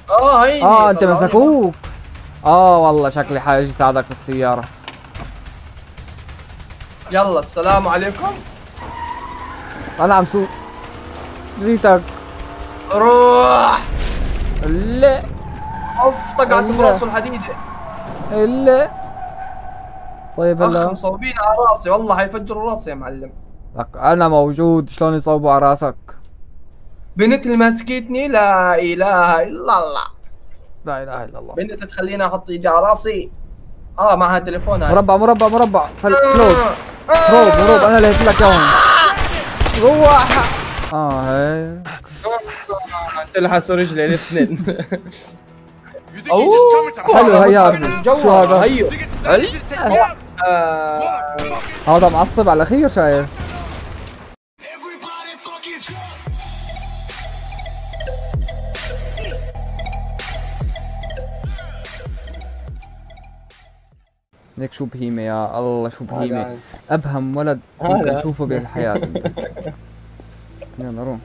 هيني انت مسكوك. والله شكلي حاجي ساعدك بالسيارة. يلا السلام عليكم. انا عم سوق جيتك. روح. لا اوف طقعت براسه الحديدة. لا طيب هلا مصوبين على راسي والله حيفجروا راسي يا معلم. لك انا موجود، شلون يصوبوا على راسك؟ بنت اللي ماسكتني لا اله الا الله. لا اله الا الله. بنت تخليني احط ايدي على راسي. معها تليفون هاي. مربع فلوت. هروب انا اللي لك اياهم. روح. هي تلحسوا رجلي الاثنين. حلو هي شو هذا؟ هيو هذا معصب على الاخير شايف. ليك شو بهيمة يا الله، شو بهيمة. ابهم ولد ممكن اشوفه بالحياة انت. يلا روح.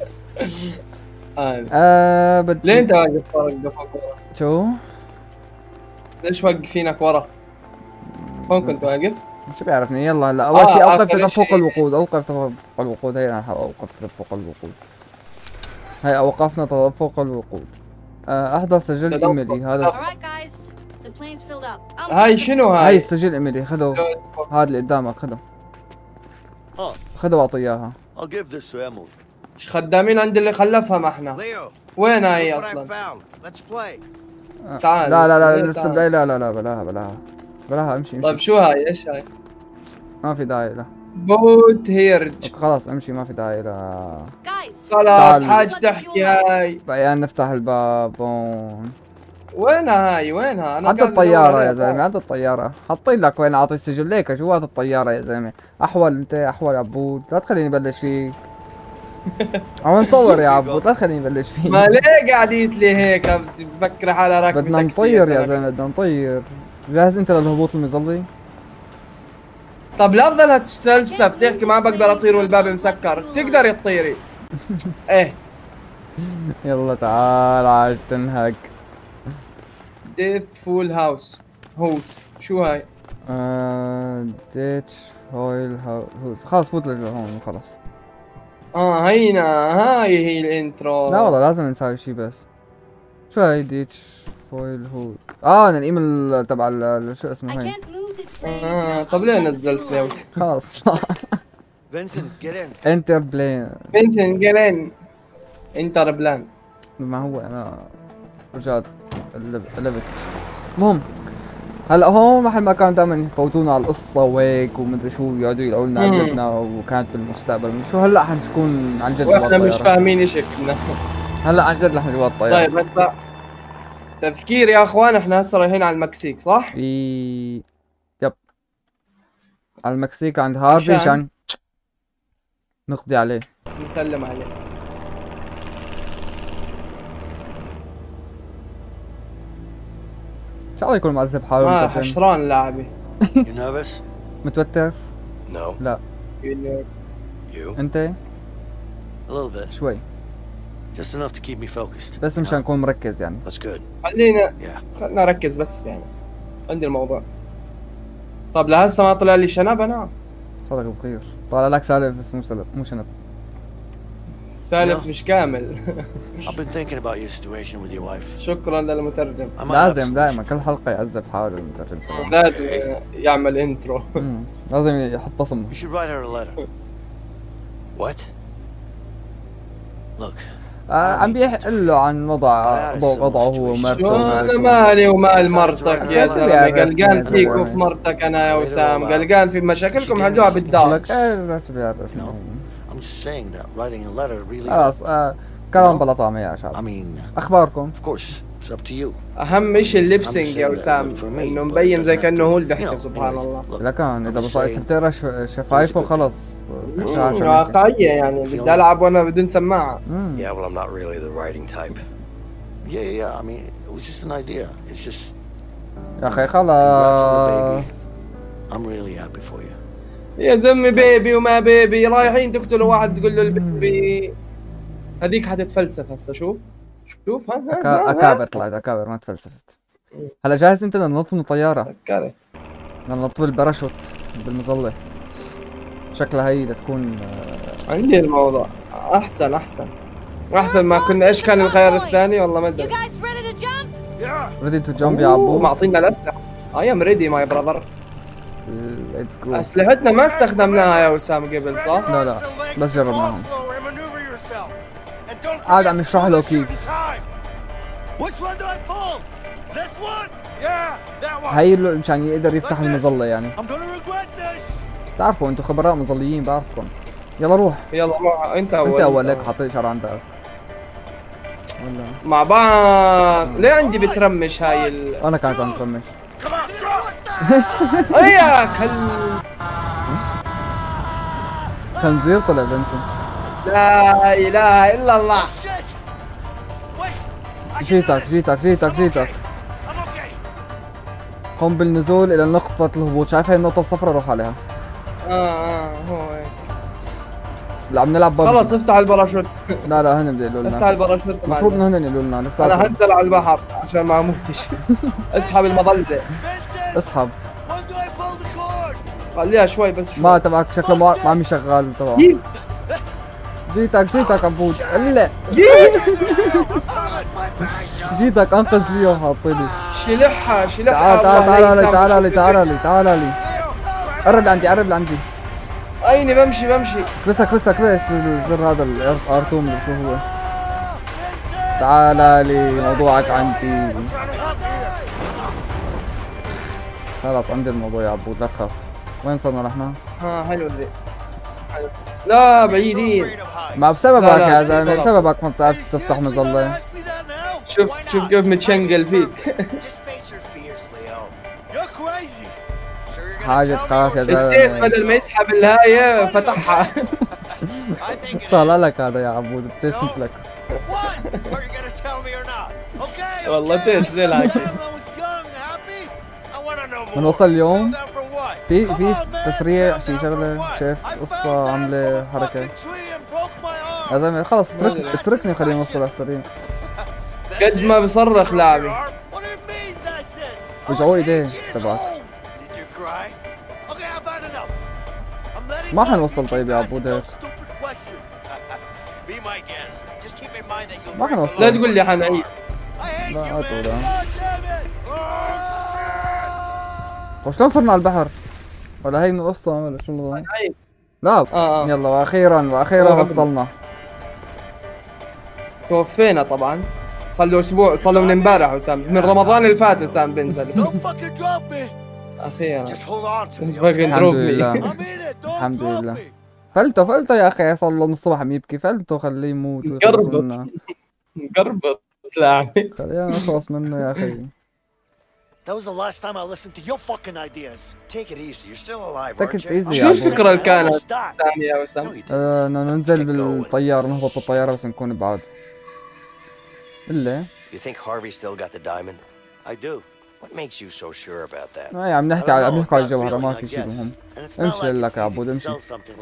ليه انت واقف ورا؟ شو؟ ليش واقفينك ورا؟ وين كنت واقف؟ شو بيعرفني. يلا هلا اول شيء اوقف تدفق الوقود. هي انا اوقف تدفق الوقود. هي اوقفنا تدفق الوقود. احضر سجل ايميلي. هذا هاي شنو هاي؟ هاي السجل ايميلي خذه. هذا اللي قدامك خذه واعطيه اياها. خدامين عند اللي خلفها ما احنا. وين هاي اصلا؟ تعال. لا لسه لا بلاها امشي. طيب شو هاي؟ ايش هاي؟ ما في داعي لا. بوت هيرج. خلاص امشي ما في داعي لا. خلاص حاج تحكي هاي. بقى نفتح الباب هون. وينها؟ انا عند الطيارة يا زلمة، عند الطيارة. حاطين لك وين اعطي السجل ليك جوات الطيارة يا زلمة. احول انت احول يا عبود، لا تخليني بلش فيك. عم نصور يا عبود، لا تخليني بلش فيك. ما ليه قاعديت لي هيك بفكر حالها راكبة بدنا نطير يا زلمة، بدنا نطير. جاهز انت للهبوط المظلي؟ طب لا افضل هتتفلسف تحكي ما بقدر اطير والباب مسكر، تقدري تطيري. ايه يلا تعال عاد تنهق. ديث فول هاوس شو هاي؟ ديتش فويل هاوس. خلاص فوت لهون خلاص. هينا هاي هي الانترو. لا والله لازم نساوي شي بس. شو هاي ديتش فويل هو؟ الايميل تبع شو اسمه هاي. طب ليه نزلت لي خلاص. انتر بلان. انتر بلان. ما هو انا رجعت قلبت. المهم هلا هون محل ما كان دائما يفوتونا على القصه وهيك ومدري شو يقعدوا يقولوا لنا قلبنا وكانت بالمستقبل شو. هلا حنكون عن جد واحنا مش فاهمين ايش كنا. هلا عن جد رح جوا الطياره. طيب هسه تفكير يا اخوان، احنا هسه رايحين على المكسيك صح؟ يب على المكسيك عند هارفي عشان نقضي عليه نسلم عليه. ان شاء الله يكون معذب حاله. حشران لاعبي. متوتر؟ لا. انت؟ شوي. بس مشان اكون مركز يعني. خلينا نركز بس يعني عندي الموضوع. طب لهسه ما طلع لي شنب انا. صدق صغير طالع لك سالف بس مو شنب. سالف مش كامل. شكرا للمترجم. لازم دائما كل حلقة يعذب حاله المترجم. لازم يعمل انترو. لازم يحط بصمة. عم بيحكي له عن وضعه هو ومرته. انا مالي ومال مرتك يا زلمه، قلقان فيك وفي مرتك انا يا وسام، قلقان في مشاكلكم حلوها بالدار. لك لا بيعرفني. خلاص كلام بلا طعم يا شباب. اخباركم؟ اهم شيء اللبسنج يا وسام، انه مبين زي كانه هو اللي بيحكي. سبحان الله. لكن اذا بصير بتقرا شفايفه خلص واقعية يعني. بدي العب وانا بدون سماعة. Yeah, well, I'm not really the writing type. Yeah. I mean, it was just an idea. It's just. يا اخي خلاص. I'm really happy for you. يا زلمة بيبي وما بيبي رايحين تقتلوا واحد تقول له البيبي. هذيك حتتفلسف هسه. شوف شوف ها اكابر طلعت اكابر ما تفلسفت. هلا جاهز انت ننط من الطياره؟ فكرت ننط بالباراشوت بالمظله. شكلها هي لتكون عندي الموضوع احسن ما كنا. ايش كان الخيار الثاني والله ما You ادري. guys ready to jump? ريدي تو جامب يا عبود. معطينا الاسلحه. اي ام ريدي ماي براذر. ليتس جو. اسلحتنا ما استخدمناها يا وسام قبل صح؟ لا بس جربناهم. قاعد عم يشرح له كيف. هي مشان يقدر يفتح المظله يعني. بتعرفوا انتم خبراء مظليين بعرفكم. يلا روح. يلا روح انت اول. انت اول هيك حاطين اشاره عندك. ولا مع بعض. ليه عندي بترمش هاي انا كانت عم ترمش. يا كلب. خنزير طلع فينسنت. لا اله الا الله. جيتك قم بالنزول الى نقطة الهبوط. شايف هاي النقطة الصفراء روح عليها. هو هيك. اللي عم نلعب ببجي. خلص افتح الباراشوت. لا هن بده يقولوا افتح لنا. الباراشوت. المفروض انه هن يقولوا لنا لسه. انا هنزل على البحر عشان ما اموتش. اسحب المظلة. اسحب. خليها شوي بس شوي. ما تبعك شكله ما عم يشغل تبعه. جيتك عبود. الا جيتك انقذ لي وحاطلي. شلحها تعال لي قرب لعندي. ايني بمشي كريس الزر هذا الارتوم اللي شو هو. تعال لي موضوعك عندي. خلاص عندي الموضوع يا عبود لا تخاف. وين صرنا نحن؟ حلو ذي. لا بعيدين. ما بسببك لا، يا زلمه بسببك ما بتعرف تفتح مظله. شوف كيف متشنقل فيك. حاجة تخاف يا التيس زلمه. بدل ما يسحب الهاية فتحها. طالع لك هذا يا عبود التيس مثلك. والله تيس زي العكس. بنوصل اليوم في تسريع شي شغله. شفت قصة عاملة حركة يا زلمه. خلص اتركني خليني نوصل على السريع. قد ما بصرخ لاعبي. وجعوا ايديه تبعك. ما حنوصل طيب يا عبود هيك. ما حنوصل. لا تقول لي حنعيد. لا تقول. طيب شلون صرنا على البحر؟ ولا هي من القصة ولا شو النظام؟ لا يلا واخيرا وصلنا. توفينا طبعا. صار له اسبوع، صار له من امبارح وسام، من رمضان اللي فات وسام بنزل. اخيرا. الحمد لله. فلته يا اخي صار له من الصبح عم يبكي. فلته خليه يموت. مقربط لاعبي. خلينا نخلص منه يا اخي. That was the last time I listened to your fucking ideas. Take it easy. You're still alive, Take it aren't you? easy شو الفكرة اللي كانت الثانية يا وسام؟ انه ننزل بالطيارة نهبط بالطيارة بس نكون بعاد. إلا You think Harvey still got the diamond? I do. What makes you so sure about that? عم نحكي على الجوهرة ما في شيء مهم. امشي لك يا عبود امشي.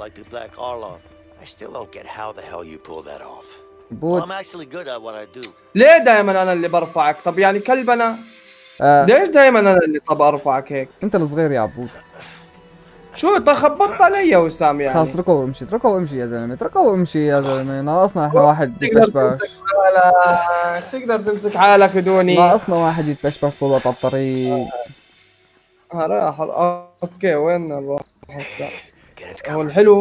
I still don't get how the hell you pull that off. عبود I'm actually good at what I do. ليه دائما انا اللي برفعك؟ طب يعني كلب انا؟ ليش دائما انا اللي طب ارفعك هيك؟ انت الصغير يا عبود. شو خبطت علي يا وسام يعني؟ خلاص اتركه وامشي يا زلمه. ناقصنا احنا واحد يتبشبش. تقدر تمسك حالك بدوني. ناقصنا واحد يتبشبش طول الوقت على الطريق. راح. اوكي وين نروح هسه؟ هو الحلو.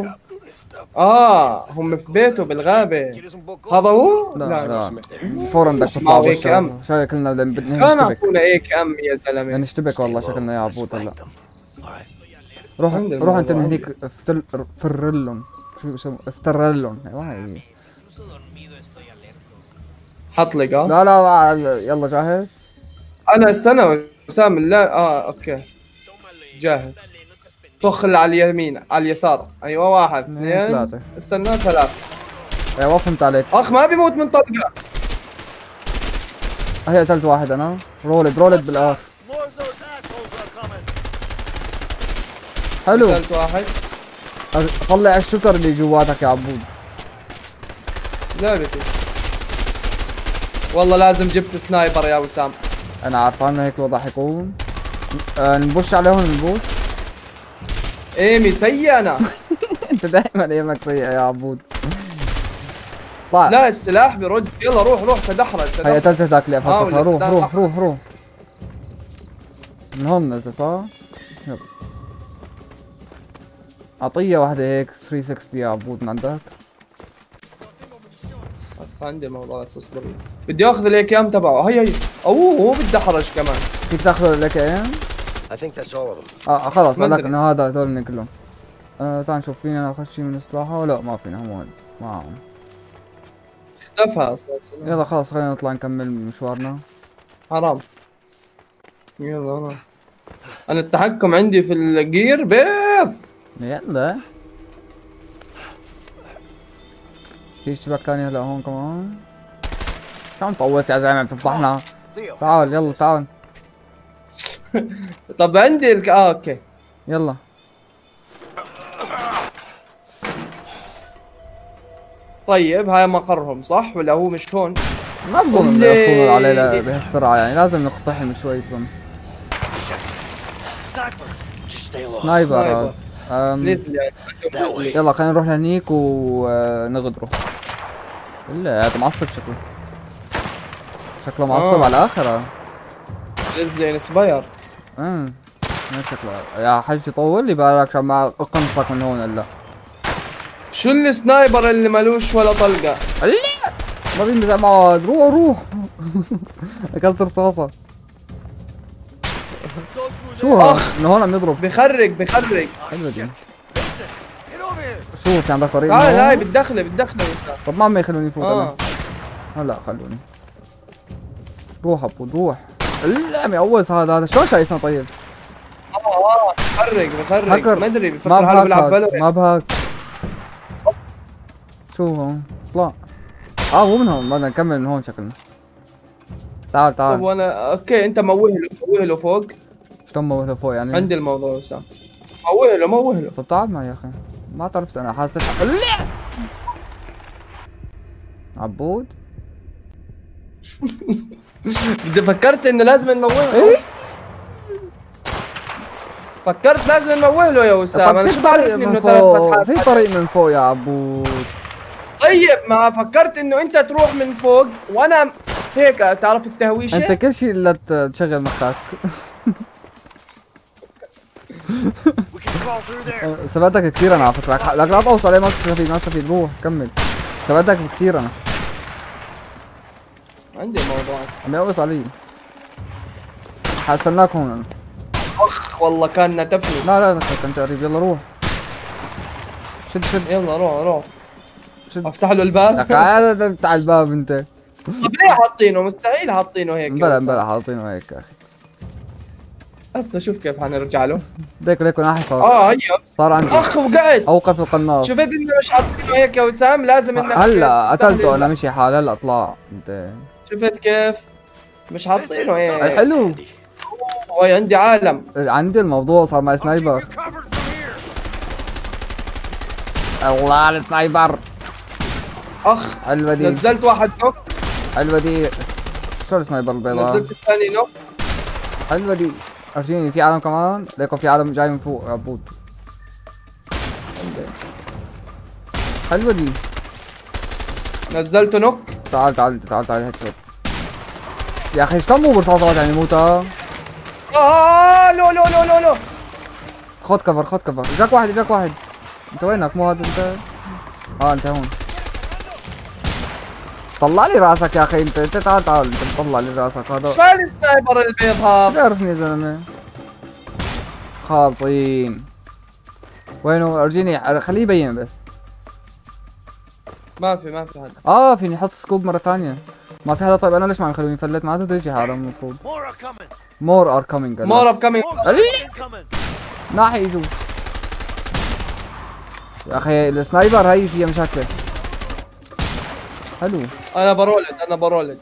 هم في بيته بالغابة. هذا هو؟ لا فورا بدك تطلع بالشارع. شكلنا بدنا كان نشتبك. اعطونا هيك يا زلمة. بدنا نشتبك والله شكلنا يا عبود هلا. روح انت من هنيك افترلهم. شو اسمه؟ افترلهم. ايوه حط لك. لا يلا جاهز؟ انا استنى وسام. لا اوكي جاهز. طخ اللي على اليمين على اليسار. ايوه 1 2 3. استنى 3. ايوه فهمت عليك. اخ ما بيموت من طلقة. هي قتلت واحد انا. رولد بالاخر. حلو. قتلت واحد. طلع الشكر اللي جواتك يا عبود. لعبتي. والله لازم جبت سنايبر يا وسام. انا عارفان هيك الوضع حيكون. نبش عليهم نبوش. ايمي سيء انا. انت دائما ايمك سيئة يا عبود. طلع. لا السلاح برد. يلا روح تدحرج. هي قتلت هذاك اللي قفصتها. روح. من هون نزل صح؟ يلا. اعطيه واحدة هيك 360 يا عبود من عندك. بس عندي موضوع بس اصبر. بدي اخذ الاي كام تبعه. هي اوه هو بدحرج كمان. كيف تاخذ لك ايام؟ I think that's all of them. خلص قال لك انه هذول كلهم. تعال نشوف فينا ناخذ شيء من سلاحه. لا ما فينا هم معهم. اختفى اصلا. يلا خلص خلينا نطلع نكمل مشوارنا. حرام. يلا انا التحكم عندي في الجير بيض. يلا. في شباك ثاني هلا هون كمان. كم طوس يا زلمه بتفضحنا. تعال يلا تعال. طب عندي اوكي. يلا. طيب هاي مقرهم صح ولا هو مش هون؟ ما بظن انه يوصلوا عليه بهالسرعه يعني لازم نقتحم شوي بظن. سنايبر. يلا خلينا نروح لهنيك ونغدره. الا هذا معصب شكله معصب على الاخر. ليزلي انسباير. ما شكله يا حجي طول لي بالك عشان ما اقنصك من هون الا. شو السنايبر اللي مالوش ولا طلقه؟ لا ما بينزع معاد. روح اكلت رصاصه. شو من هون عم يضرب. بخرج. حلوه دي. شو في عندك طريق؟ هاي بتدخله. طب ما عم يخلوني فوت انا. هلا خلوني. روح ابو روح. لا مقوس هذا شلون شايفنا طيب؟ بخرج ما ادري بفكر حاله بيلعب فالورنت. ما بهاك. شو هون؟ اطلع. مو من هون بدنا نكمل من هون شكلنا. تعال طب وانا اوكي انت موه له فوق. شلون موه له فوق يعني؟ عندي الموضوع وسام. موه له. طب تعال معي يا اخي. ما عرفت انا حاسس لا عبود. فكرت انه لازم نموه له. فكرت لازم نموه له يا وسام. طب في طريق من فوق. في طريق من فوق يا عبود. طيب ما فكرت انه انت تروح من فوق وانا هيك تعرف التهويشه. انت كل شيء الا تشغل مخك. سبقتك كثير انا على فكره. لك لا توصل عليه. ما تستفيد روح كمل. سبقتك كثير انا. عندي موضوع. عم يقوص علي. حستناك هون انا. اخ والله كان نتفني. لا كنت قريب. يلا روح. شد يلا روح. افتح له الباب. لك هذا بتاع الباب انت. طب ليه حاطينه؟ مستحيل حاطينه هيك. بلا حاطينه هيك يا اخي. هسه شوف كيف حنرجع له. ليك ناحي صار. هي صار عندي. اخ وقعت. اوقف القناص. شفت انه مش حاطينه هيك يا وسام. لازم انك هلا قتلته انا مشي حال. هلا اطلع انت. شفت كيف؟ مش حاطينه هيك. حلو. وي عندي عالم. عندي الموضوع صار مع سنايبر. الله السنايبر. اخ حلوه دي. نزلت واحد نوك. حلوه دي. شو السنايبر البيضاء؟ نزلت الثاني نوك. حلوه دي. ارجيني في عالم كمان. ليكو في عالم جاي من فوق يا عبود. حلوه دي. نزلته نوك. تعال هيك شوف. يا اخي شلون مو برصاصات يعني موتة؟ لو خد كفر. اجاك واحد. انت وينك؟ مو هذا انت؟ انت هون. طلع لي راسك يا اخي. انت تعال انت طلع لي راسك هذا. شو السنايبر البيض هذا؟ بيعرفني يا زلمه. خالصين. وينه؟ ارجيني خليه يبين بس. ما في حدا. فيني احط سكوب مره ثانيه. ما في حدا. طيب انا ليش ما عم يخلوني فلت؟ ما عاد يجي حدا المفروض. مور ار كامينج. ناحي يجوا يا اخي. السنايبر هي فيها مشاكل. حلو. انا برولد.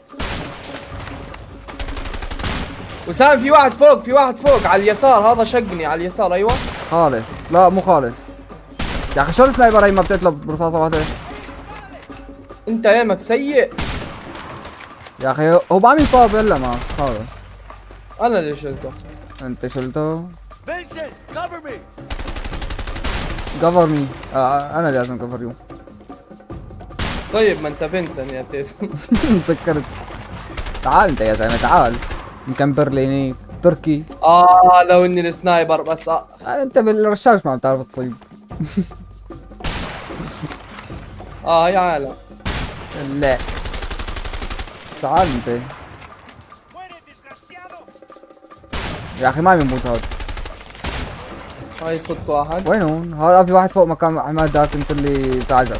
وسام في واحد فوق على اليسار. هذا شقني على اليسار. ايوه خالص. لا مو خالص يا اخي. شو السنايبر هي ما بتطلب برصاصه واحده؟ انت ايمك سيء. يا اخي هو ما عم يصاب الا ما خلص. انا اللي شلته. انت شلته؟ Vincent, cover me. كفر مي. انا لازم كفر يو. طيب ما انت فينسن يا تيس. تذكرت. تعال انت يا زلمه تعال. يمكن برليني تركي. لو اني السنايبر بس انت بالرشاش ما عم تعرف تصيب. يا عالم. لا تعال انت. يا اخي ما عم يموت هذا. هاي صدت واحد. وين هون؟ هذا في واحد فوق مكان عماد داك انت اللي تعجب.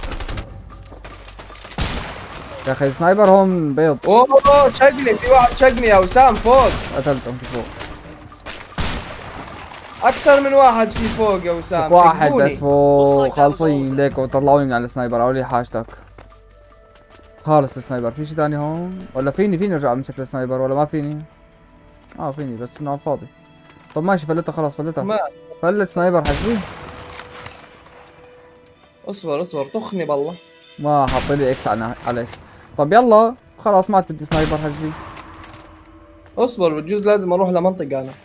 يا اخي السنايبر هون بيض. اوه شقني، في واحد شقني يا وسام فوق. قتلتهم في فوق. اكثر من واحد في فوق يا وسام. واحد شقوني. بس فوق خالصين ليك وطلعوني من على السنايبر. اولي حاجتك خالص السنايبر. في شي ثاني هون ولا فيني ارجع امسك السنايبر ولا ما فيني؟ فيني بس انه على الفاضي. طب ماشي فلتها خلاص فلتها. فلت سنايبر حجي. اصبر طخني بالله. ما حط لي اكس عليك. طب يلا خلاص ما بدي سنايبر حجي. اصبر بجوز لازم اروح لمنطقة انا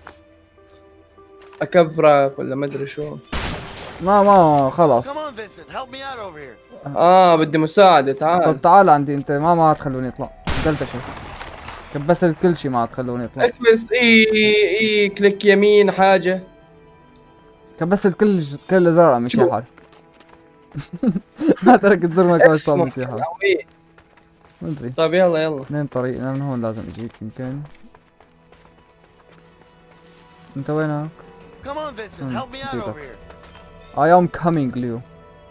اكفرك ولا ما ادري شو. ما خلاص. Come on, Vincent, help me out over here. بدي مساعدة تعال. طب تعال عندي انت. ما تخلوني اطلع. دلتشت كبست كل شيء ما تخلوني اطلع. اكبس اي كليك يمين حاجة. كبست كل زرار مشي حال. ما تركت زر ما كبست مشي حال. ما ادري. طيب يلا اثنين طريقنا من هون لازم اجيك يمكن. انت وينك؟ Come on, Vincent, help me out over here. I am coming Leo.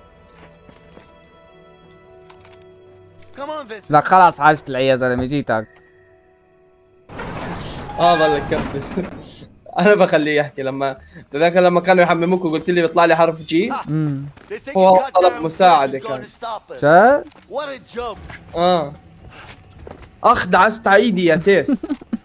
Come on, Vincent. لا خلاص عاشت العيا يا زلمه جيتك. ضلك كبس. انا بخليه يحكي. تذكر لما كانوا يحمموك وقلت لي بيطلع لي حرف جي. هو طلب مساعدة كان. شا؟ What a joke. اخ دعست ايدي يا تيس.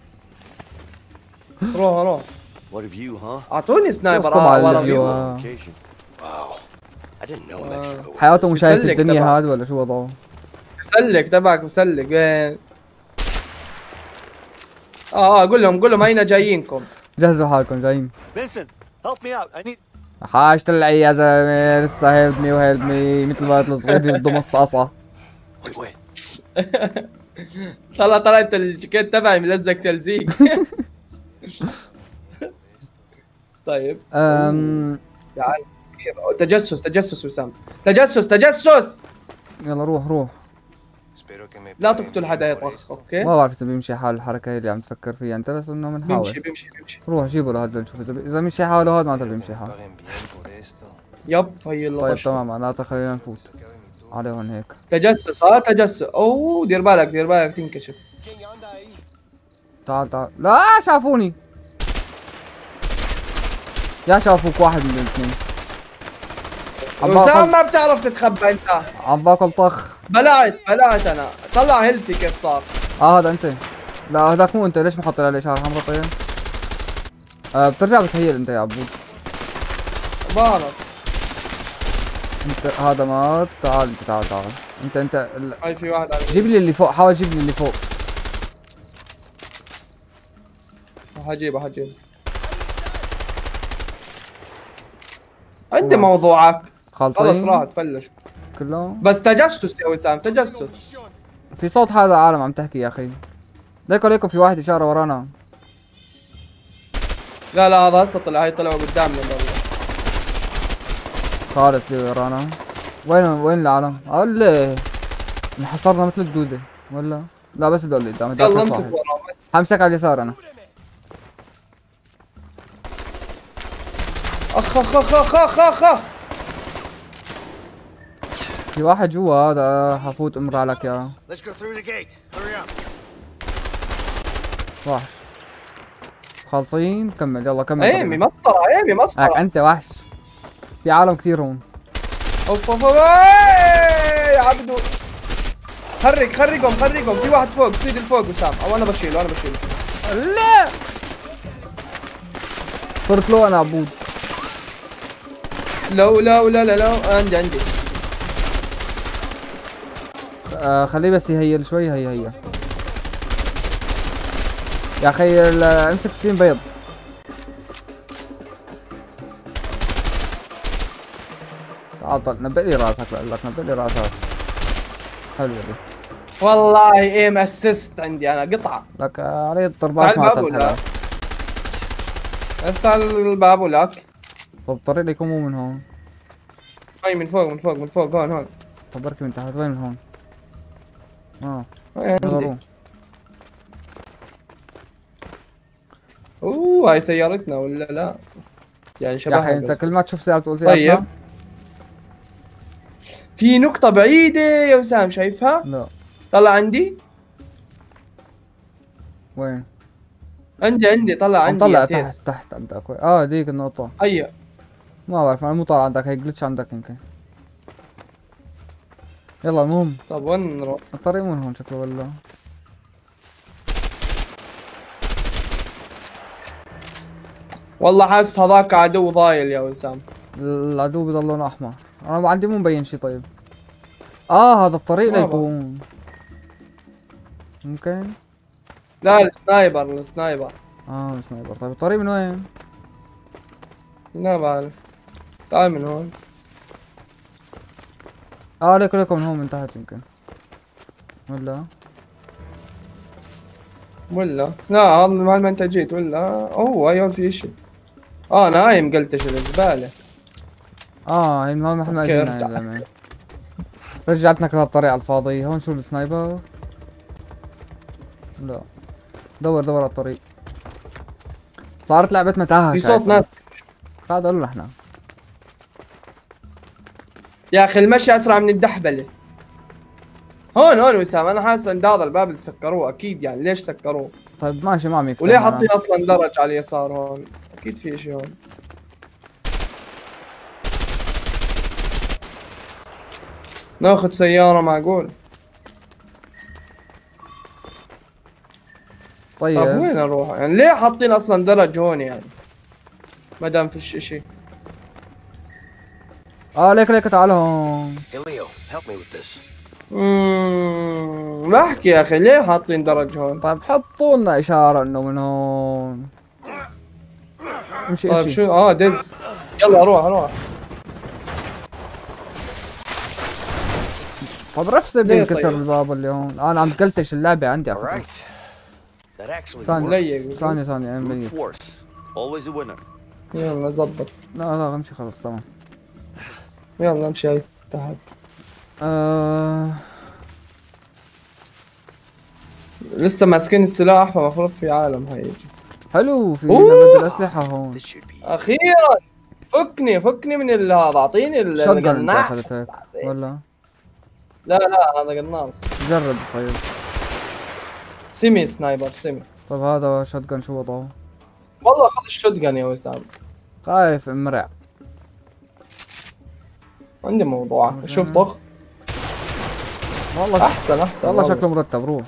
روح. What of you, huh? اعطوني سنايبر. ورا Wow. I didn't know Mexico. حياته مش شايف مسلك الدنيا تبع. هاد ولا شو وضعه؟ مسلك تبعك مسلك وين؟ قول لهم اين جايينكم؟ جهزوا حالكم جايين. Vincent, help me out. I need. حاجة العيا يا زلمه لسه هيلب مي مثل الولد الصغير بده مصاصة. Wait. طلع انت الجاكيت تبعي ملزق تلزيق. طيب تعال. تجسس وسام. تجسس. يلا روح. لا تقتل حدا يطخ. اوكي ما بعرف اذا بيمشي حال الحركة هي اللي عم تفكر فيها انت بس انه بنحاول. بيمشي. روح جيبه لهذا نشوف اذا مشي حاله هذا معناته بيمشي حاله. يب هي اللقطة. طيب تمام معناته خلينا نفوت عليهم هيك. تجسس. اوه دير بالك تنكشف. تعال لا شافوني. يا شافوك واحد من الاثنين. وسام ما بتعرف تتخبى انت. عم باكل طخ. بلعت انا. طلع هيلثي كيف صار. هذا انت. لا هذاك مو انت. ليش محط عليه شعر حمرا طيب؟ بترجع بتهيل انت يا عبود. بعرف. انت هذا مات. تعال انت هاي في واحد على جيب لي اللي فوق. حاول جيب لي اللي فوق. هجيبه. عندي موضوعك. خلص راح تفلش كلهم. بس تجسس يا وسام. تجسس. في صوت هذا عالم عم تحكي يا اخي. ليكو في واحد اشاره ورانا. لا هذا هسه طلعوا قدامنا والله. خالص اللي ورانا. وين العالم؟ اقول لي انحصرنا مثل الدوده ولا؟ لا بس هدول اللي قدام. يلا امسك وراهم. حمسك على اليسار انا. اخ. في واحد جوا هذا حفوت امرع لك يا Let's go through the gate. Hurry up. وحش. خالصين كمل يلا كمل. ايمي مسطرة. انت وحش. في عالم كثير هون. اوف يا عبدو. خرقهم. في واحد فوق. سيد الفوق وسام. او انا بشيله. لا صرت له انا عبود. لا عندي. خليه بس يهيل شوي. هي يا اخي الام 16 بيض. تعال نبئ لي راسك، بقول لك نبئ لي راسك. حلوه دي والله ايم اسيست عندي انا قطعه. لك علي الطرباش ما صارت حلوه. افتح الباب ولك. طب طريق ليكم مو من هون. هاي من فوق من فوق من فوق هون. طب بركي من تحت، وين من هون؟ هاي عندي. يلا اوه هاي سيارتنا ولا لا؟ يعني يا اخي انت كل ما تشوف سيارة تقول سيارتنا. طيب في نقطة بعيدة يا وسام شايفها؟ لا. طلع عندي. وين؟ عندي طلع عندي. طلع تحت عندك. ديك النقطة. ايوه ما بعرف انا مو طالع عندك، هيك جلتش عندك يمكن. يلا المهم. طب وين نروح؟ الطريق مو هون شكله ولا؟ والله حاسس هذاك عدو ضايل يا وسام. العدو بضل لونه احمر، انا ما عندي مو مبين شي. طيب هذا الطريق ليكون ممكن. لا السنايبر السنايبر. السنايبر. طيب الطريق من وين؟ لا بعرف. تعال من هون. ليكم من هون من تحت يمكن ولا لا هذا ما انت جيت ولا. ايوه في اشي. نايم قلتش الزبالة. هي ما محل ما جينا يا زلمة. رجعتنا كل هالطريق على الفاضي. هون شو السنايبر؟ لا دور على الطريق. صارت لعبة متاهة. في صوت ناس. هذا قالوا احنا يا اخي المشي اسرع من الدحبلة. هون وسام انا حاسس ان هذا الباب اللي سكروه اكيد. يعني ليش سكروه؟ طيب ماشي ما عم يفتح. وليه حاطين اصلا درج على اليسار هون؟ اكيد في اشي هون. ناخذ سيارة معقول. طيب وين اروح؟ يعني ليه حاطين اصلا درج هون يعني؟ ما دام فيش اشي. ليك تعال هون. بحكي يا اخي ليه حاطين درج هون؟ طيب حطوا لنا اشارة انه من هون. امشي طيب شو دز. يلا روح. طب رفسه بينكسر الباب اللي هون. انا عم تكلتش اللعبة عندي على فكرة. ثانية ميت. يلا زبط. لا امشي خلص تمام. يلا امشي هاي تحت. لسه ماسكين السلاح فمفروض في عالم هيجي. حلو في نبدل الأسلحة هون. أخيرا فكني من هذا. أعطيني القناص. أخذتك ولا؟ لا هذا قناص. جرب طيب. سيمي سنايبر سيمي. طيب هذا شوتجن شو وضعه؟ والله خذ الشوتجن يا وسام. خايف امرع. عندي موضوع. شوف طخ. والله احسن والله شكله مرتب. روح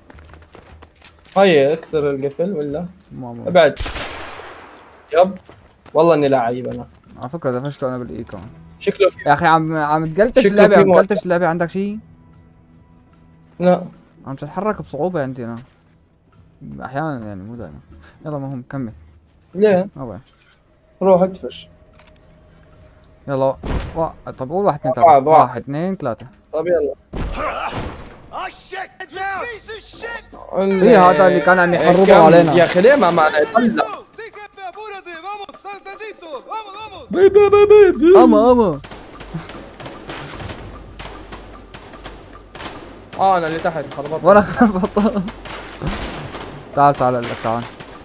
هاي اكسر القفل ولا ماما. ابعد. يب والله اني لعيب انا على فكرة دفشته انا بالايكون. شكله في يا اخي عم تقلتش اللعبة. عندك شيء؟ لا عم تتحرك بصعوبة عندي انا احيانا يعني مو دائما. يلا المهم كمل. ليه؟ روح ادفش. يلا طب قول 1 2 3. 1 2 3. طب يلا. هذا اللي كان عم يحرضوا علينا يا اخي ليه ما معنا يطلع. اما انا اللي تحت خربطت. ولا خربطت. تعال لك تعال.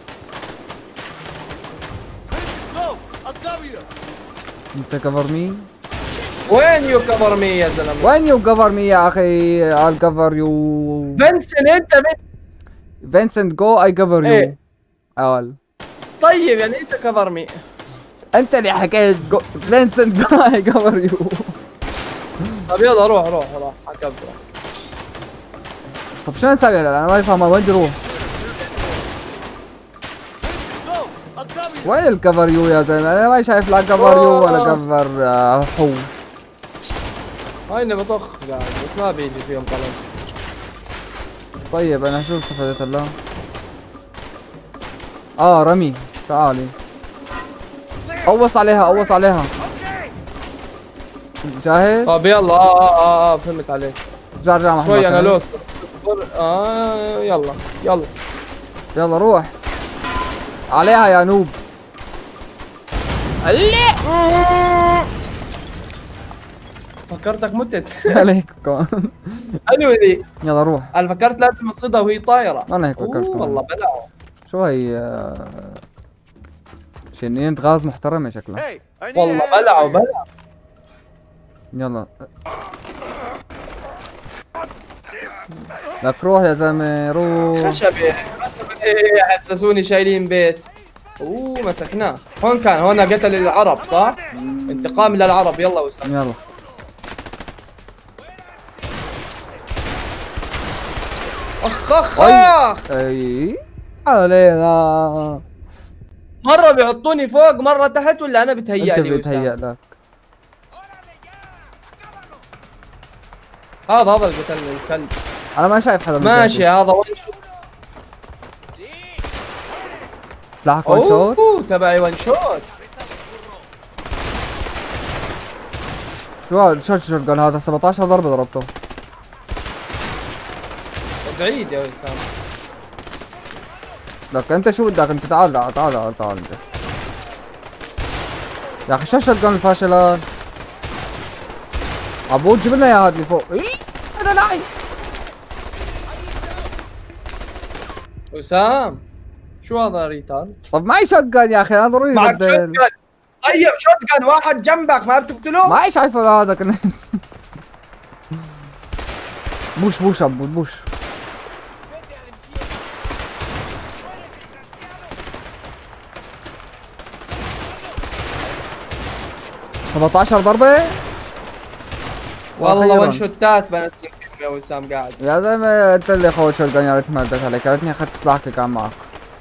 انت كفر مي. وين يو كفر مي يا زلمه؟ وين يو كفر مي يا اخي؟ I'll cover you. فينسنت انت فينسنت جو اي كفر يو. اول طيب يعني انت كفر مي. انت اللي حكيت فينسنت جو اي كفر يو. طب يلا روح حكبر. طب شو نسوي هلا؟ انا ما فاهم وين بدي اروح. وين الكفر يو يا زلمه؟ انا ما شايف لا كفر يو ولا كفر حو. هاي اني بطخ قاعد بس ما بيجي فيهم طلب. طيب انا شو استفدت هلا؟ رمي. تعالي قوص عليها قوص عليها. جاهز؟ طب يلا فهمت عليك. رجع محمد. شوي انا لو اصبر. يلا يلا يلا روح عليها يا نوب. فكرتك متت. عليك كمان. حلوه ذي. يلا روح. انا فكرت لازم اصيدها وهي طايره. انا هيك فكرت كمان. والله بلاوه. شو هي شنينة غاز محترمة شكلها. والله بلعوا. يلا لك روح يا زلمة روح. خشبي حسسوني شايلين بيت. مسكناه. هون قتل العرب صح؟ انتقام للعرب. يلا وسام. يلا اخ اي علينا. مرة بيحطوني فوق مرة تحت ولا انا بتهيألي؟ انت بيتهيأ لك. هذا اللي قتلني الكلب. انا ما شايف حدا ماشي هذا وين شوت. سلاحك وان شوت؟ تبعي وان شوت. شو هذا شوت جن هذا 17 ضربة ضربته. بعيد يا وسام. لك انت شو بدك انت؟ تعال انت يا اخي شو الشوت جن الفاشلان؟ عبود جيب لنا اياه هذا اللي فوق. انا ناعي. وسام شو هذا ريتارد؟ طب معي شوت جن يا اخي انا ضروري معك بدل. شوت جن. طيب شوت جن واحد جنبك ما بتقتلوه؟ معي شايفه هذا كنت. بوش عبود بوش. ضربة 17 ضربة. والله وان شوتات بنزل فيهم يا وسام قاعد. يا زلمة انت اللي خوت شوت جن. يا ريت ما رديت عليك. يا ريتني اخذت سلاحك اللي كان معك.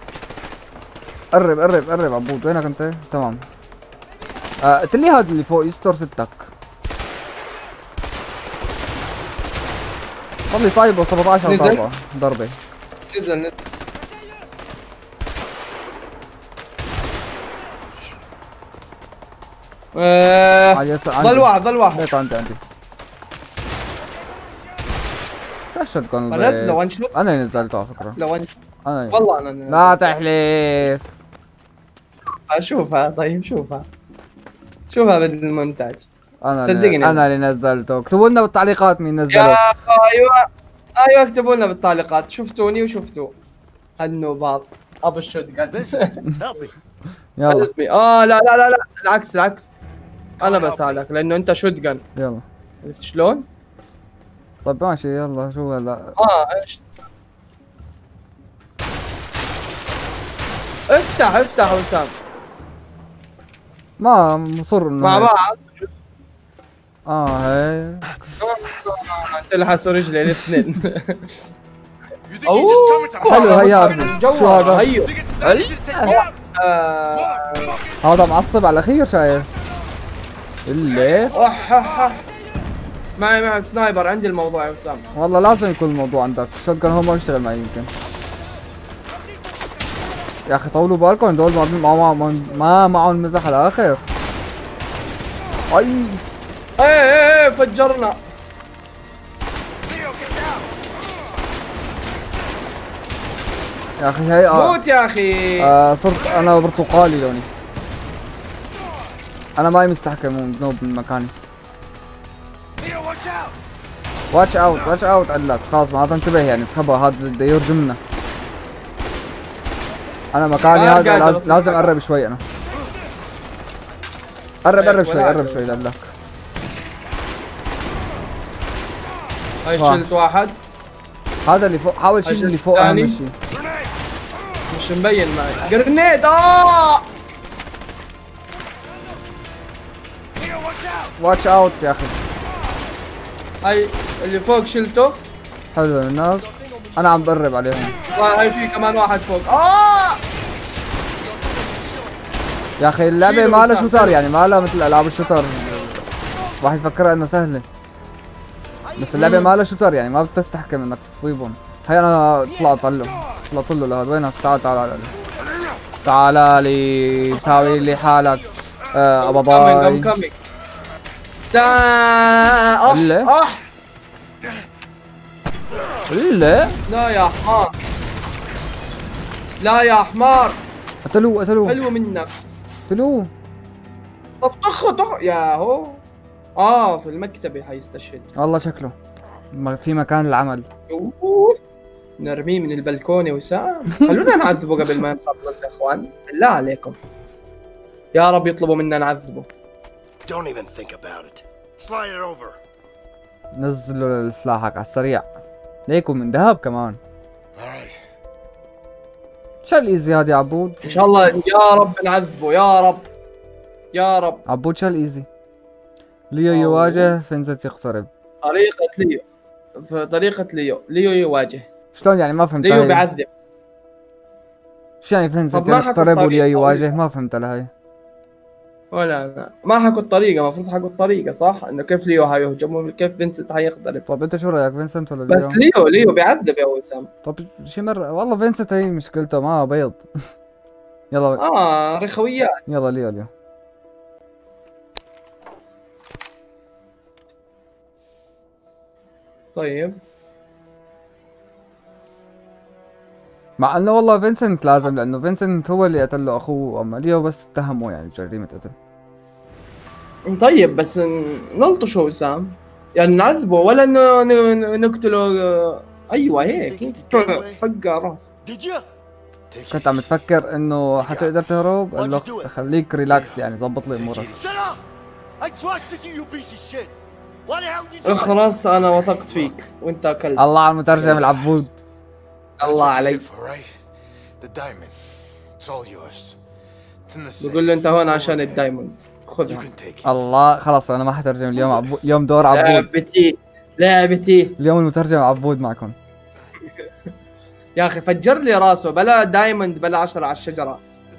قرب عبود. وينك انت؟ تمام. قلت لي هذا اللي فوق يستر ستك. صار لي صايبه 17 ضربة. نزل ضل واحد بيت عندي شو الشوت جن؟ نزله وان شوت. انا اللي نزلته على فكرة. انا والله انا لا تحلف. شوفها. طيب شوفها بالمونتاج. انا صدقني انا اللي نزلته. اكتبوا لنا بالتعليقات مين نزله. ايوه اكتبوا لنا بالتعليقات. شفتوني وشفتوا هالنوبات ابو الشوت جن. يلا. لا العكس انا بساعدك لانه انت شوت جن. يلا عرفت شلون؟ طيب ماشي يلا. شو هلا؟ ايش افتح وسام. ما مصر انه مع بعض. هيك تلحسوا رجلي الاثنين. حلو. هي شو هذا؟ هيو هذا معصب على الاخير شايف. اللي معي سنايبر. عندي الموضوع يا وسام. والله لازم يكون الموضوع عندك. الشوت جن هو ما بيشتغل معي يمكن. يا اخي طولوا بالكم هدول ما معهم مزح على الاخر. ايه فجرنا. يا اخي هي موت يا اخي. صرت انا برتقالي لوني. انا ماي مستحكم بنوب من مكاني. واتش اوت عندك. خلاص معناتها انتبه يعني تخبى. هذا بده يرجمنا. انا مكاني هذا لازم اقرب شوي. انا قرب شوي لك. هاي شلت واحد. هذا اللي فوق. حاول شيل اللي فوق اهم شيء. مش مبين معي. جرنيد. واتش اوت يا اخي. هاي اللي فوق شلته. حلو منك. انا عم بقرب عليهم. هاي في كمان واحد فوق. يا اخي اللعبة ما لها شوتر يعني ما لها مثل العاب الشوتر. واحد يفكرها انه سهلة بس اللعبة ما لها شوتر يعني ما بتستحكم انك تصيبهم. هي انا طلعت له لهذا. وينك؟ تعال تعال لي مساوي لي حالك ابضاي. كمينج تا إلا؟ الا لا يا حمار، لا يا حمار. قتلوه حلو منك. قتلوه. طب طخ يا هو. في المكتبة حيستشهد. والله شكله في مكان العمل. نرميه من البلكونة وسام. خلونا نعذبه قبل ما نخلص يا اخوان، بالله عليكم. يا رب يطلبوا منا نعذبه. Don't even think about it. Slide it over. نزلوا سلاحك على السريع. ليكو من ذهب كمان. Alright. شو الايزي هذا يا عبود؟ ان شاء الله يا رب نعذبه يا رب. يا رب. عبود شو الايزي؟ ليو يواجه فينسنت يقترب. طريقة ليو يواجه. شلون يعني ما فهمت؟ ليو بيعذب. شو يعني فينسنت يقترب وليو يواجه؟ ما فهمت لهي. ولا لا ما حكوا الطريقة، المفروض حكوا الطريقة صح؟ انه كيف ليو حيهجم وكيف فينسنت حيقترب. طب انت شو رايك فينسنت ولا ليو؟ بس ليو بيعذب يا وسام. طب شي مرة والله فينسنت هي مشكلته ما بيض. يلا رخويات. يلا ليو طيب مع انه والله فينسنت لازم، لانه فينسنت هو اللي قتل له اخوه، اما ليو بس اتهمه يعني بجريمة قتل. طيب بس نلطشه وسام، يعني نعذبه ولا انه نقتله. ايوه هيك حق راس. كنت عم تفكر انه حتقدر تهرب؟ قال له خليك ريلاكس يعني ظبط لي امورك. خلاص انا وثقت فيك وانت كلب. الله على المترجم العبود. الله عليك. بقول له انت هون عشان الدايموند خذها. الله خلاص انا ما حترجم اليوم. اليوم دور عبود. لعبتي اليوم المترجم عبود معكم. يا اخي فجر لي راسه بلا دايموند بلا 10 على الشجرة.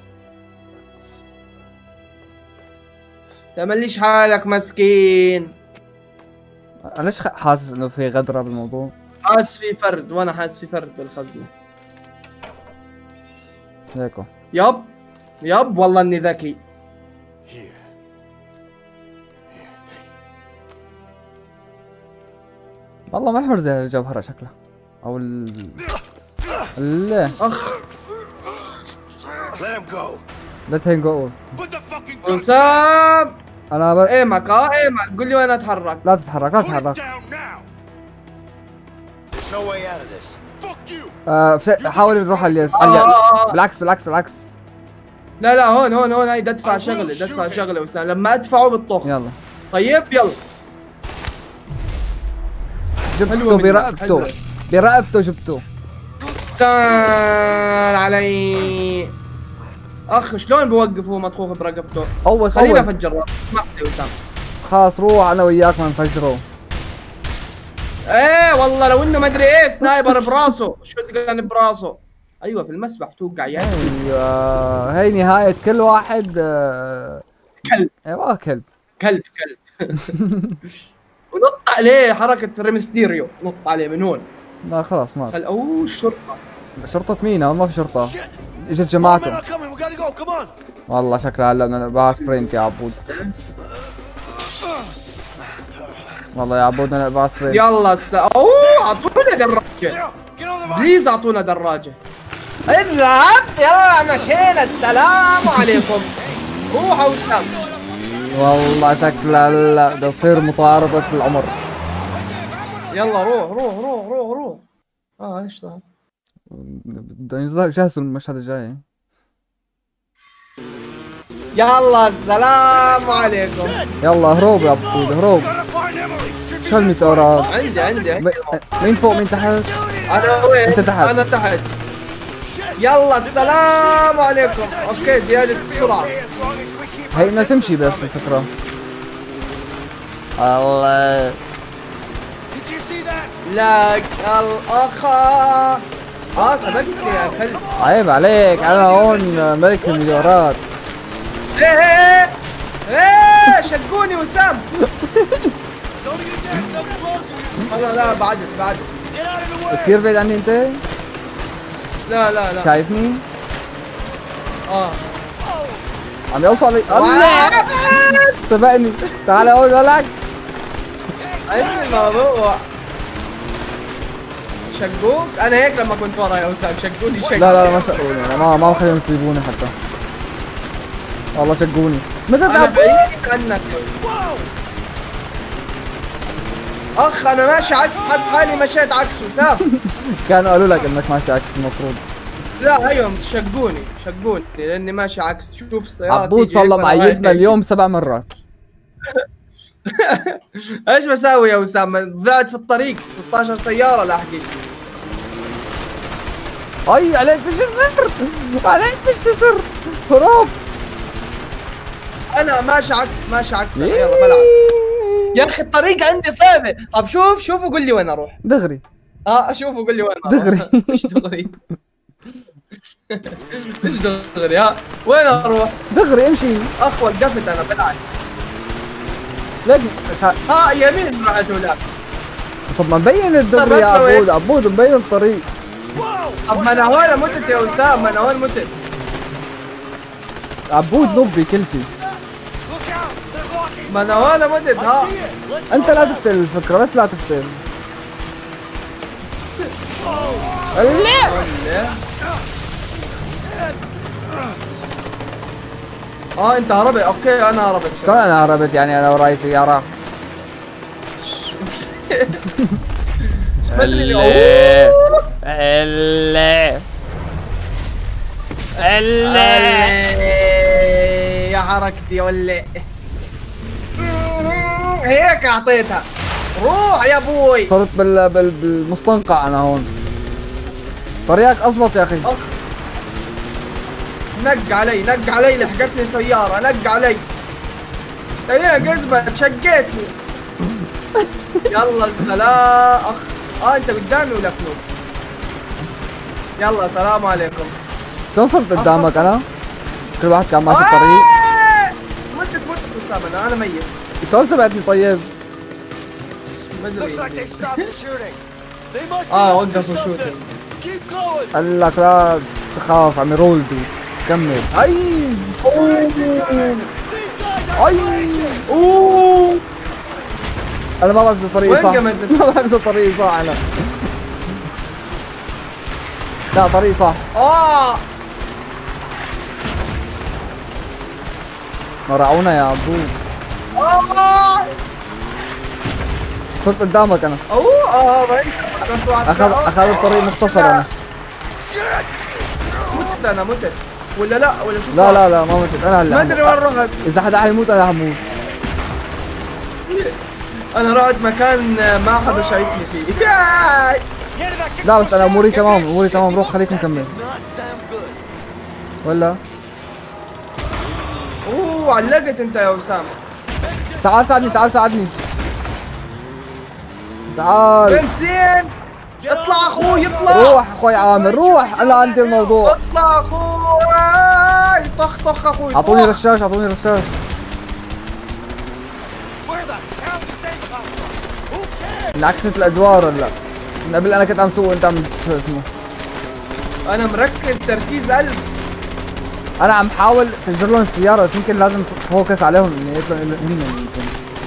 تمليش حالك مسكين. انا ليش حاسس انه في غدرة بالموضوع؟ حاسس في فرد، وانا حاسس في فرد بالخزنة. هيكو يب والله اني ذكي. والله محور زي الجوهرة شكله او لا لا تهنجو. وسام انا ايمك قول لي وين اتحرك. لا تتحرك. حاول نروح على بالعكس. لا هون هاي دفع شغله وسام، لما ادفعه بالطخ. يلا طيب يلا جبته برقبته جبته. تعال علي اخ. شلون بوقفه مطخوخ برقبته؟ خلينا افجر. اسمع لي وسام، خلاص روح انا وياك ما نفجره. ايه والله لو انه ما ادري ايه سنايبر براسه. شو كان براسه؟ ايوه في المسبح توقع يعني. ايوه هي نهاية كل واحد كلب. ايوه كلب. ونط عليه حركة ريمستيريو، نط عليه من هون. لا خلاص مات. الشرطة. شرطة مين؟ ما في شرطة. اجت جماعته. والله شكلها هلا بدنا نلعبها سبرنت يا عبود. والله يا عبود بدنا نلعبها سبرنت. يلا اعطونا دراجة. بليز اعطونا دراجة. اذهب يلا مشينا. السلام عليكم. روحوا وسام. والله شكلها هلا بدها تصير مطاردة العمر. يلا روح. ايش صار؟ بدنا نجهزوا المشهد الجاي. يلا السلام عليكم. يلا هروب يا عبود هروب. شو الميتورات؟ عندي مين فوق مين تحت؟ انا وين؟ انت تحت. انا تحت. يلا السلام عليكم. اوكي زيادة السرعة. هي انها تمشي بس الفكرة. الله لك الاخا. سبقتني يا كلب. عيب عليك انا هون ملك المليارات. ايه شقوني وسام. لا بعد كثير بعيد عني انت؟ لا شايفني؟ عم يوصل الله سبقني. تعال اقول لك ايش الموضوع؟ شقوك؟ انا هيك لما كنت ورا يا وسام شقوني شق. لا ما شقوني، انا ما خليهم يصيبوني حتى. والله شقوني. متى انا بعيد عنك. اخ انا ماشي عكس، حس حالي مشيت عكس وسام. كانوا قالوا لك انك ماشي عكس المفروض. لا ايوه شقوني لاني ماشي عكس. شوف السيارة عبود صار له معيدنا اليوم 7 مرات. ايش بساوي يا وسام؟ ضعت في الطريق 16 سيارة لاحقين. اي عليك بالجسر، عليك بالجسر. هروب. انا ماشي عكس يلا بلعب. يا اخي الطريق عندي صعبة. طب شوف وقول لي وين اروح. دغري. اشوف وقول لي وين اروح. دغري. ايش دغري؟ ايش دغري؟ ها وين اروح؟ دغري امشي. اخ وقفت انا بلعب. لك يمين رحت ولا؟ طب ما مبين الدغري يا عبود مبين الطريق. طب ما انا هون متت يا وسام، ما انا هون متت. عبود نوبي كل شيء. ما انا هون متت. انت لا تفتل الفكرة، بس لا تفتل. لا انت هربت. اوكي انا هربت. شلون انا هربت؟ يعني انا وراي سيارة. يا حركتي ولا هيك اعطيتها. روح يا ابوي. صرت بالمستنقع انا هون. طريقك اضبط يا اخي. نق علي لحقتني سيارة. نق علي. هي قزمت شقيتني. يلا السلام. انت قدامي ولا كنوب؟ يلا سلام عليكم. شلون صرت قدامك انا؟ كل واحد كان ماشي الطريق. متت وسام. انا ميت. شلون سمعتني طيب؟ وقفوا شوتنج. قال لك لا تخاف عم يرولدوا. كمل. انا ما بعرف الطريق صح. ما بعرف الطريق صح انا. لا طريق صح. مرعونا يا عبود. صرت قدامك انا. اخذ الطريق مختصر انا. متت ولا لا شو؟ لا ما متت انا هلا. ما ادري وين رحت. اذا حدا حيموت انا حموت. انا رحت مكان ما حدا شايفني فيه. لا بس انا اموري تمام روح خليك مكمل. ولا علقت انت يا وسام. تعال ساعدني تعال. بنزين. اطلع اخوي اطلع. روح اخوي عامر روح. انا عندي الموضوع. اطلع اخوي. طخ اخوي. اعطوني رشاش. انعكست الادوار هلا. من قبل انا كنت عم سوق وانت عم شو اسمه. انا مركز تركيز 1000. انا عم حاول تفجر لهم السيارة بس يمكن لازم فوكس عليهم اني يطلعوا يمكن.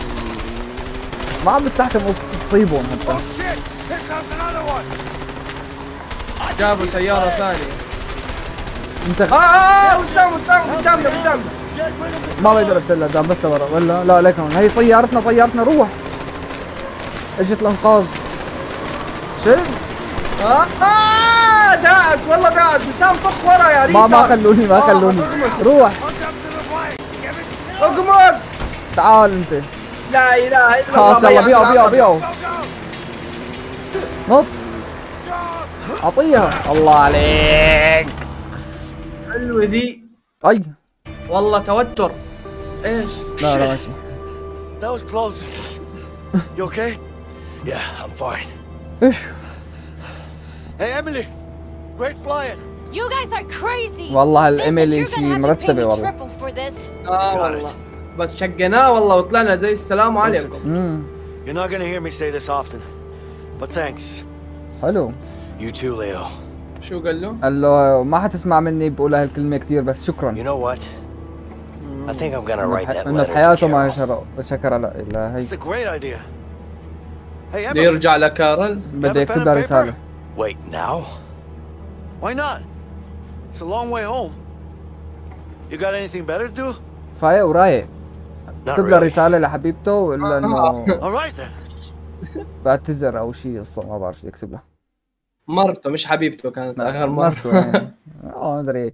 ما عم بستحكم تصيبهم حتى. جابوا سيارة ثانية. انت وسام قدامنا. ما بقدر افتل قدام بس لورا ولا لا لكن هي طيارتنا روح. اجت الانقاذ. شفت؟ داعس والله داعس. وسام طخ ورا يا ريت. ما خلوني روح. اقمص. تعال انت. لا اله الا الله. خلاص يلا بيعوا. نط. اعطيها. الله عليك. حلوة ذي. والله توتر. ايش؟ لا ماشي. That was close. You okay? Yeah, I'm fine. Hey Emily, great flying. You guys are crazy. والله الإيميلي شي مرتبة والله. والله. بس شقناه والله وطلعنا زي السلام عليكم. You're not gonna hear me say this often, but thanks. حلو. You too, Leo. شو قال له؟ قال له ما حتسمع مني بقول هالكلمة كثير بس You شكرا. know what? I think I'm gonna write that انه letter to بحياته ما Carol. شكر لا هي. It's a great idea. Hey, بده Emily, يرجع لكارل. بده يكتب لها رسالة. wait, now? Why not? It's a long way home. You got anything better to do? فايق ورايق. Not كتب لها really. رسالة لحبيبته وقال له انه All right then. بعتذر او شيء قصة ما بعرف شو يكتب لها. مرته مش حبيبته كانت اخر مرة. مرته يعني. ما ادري.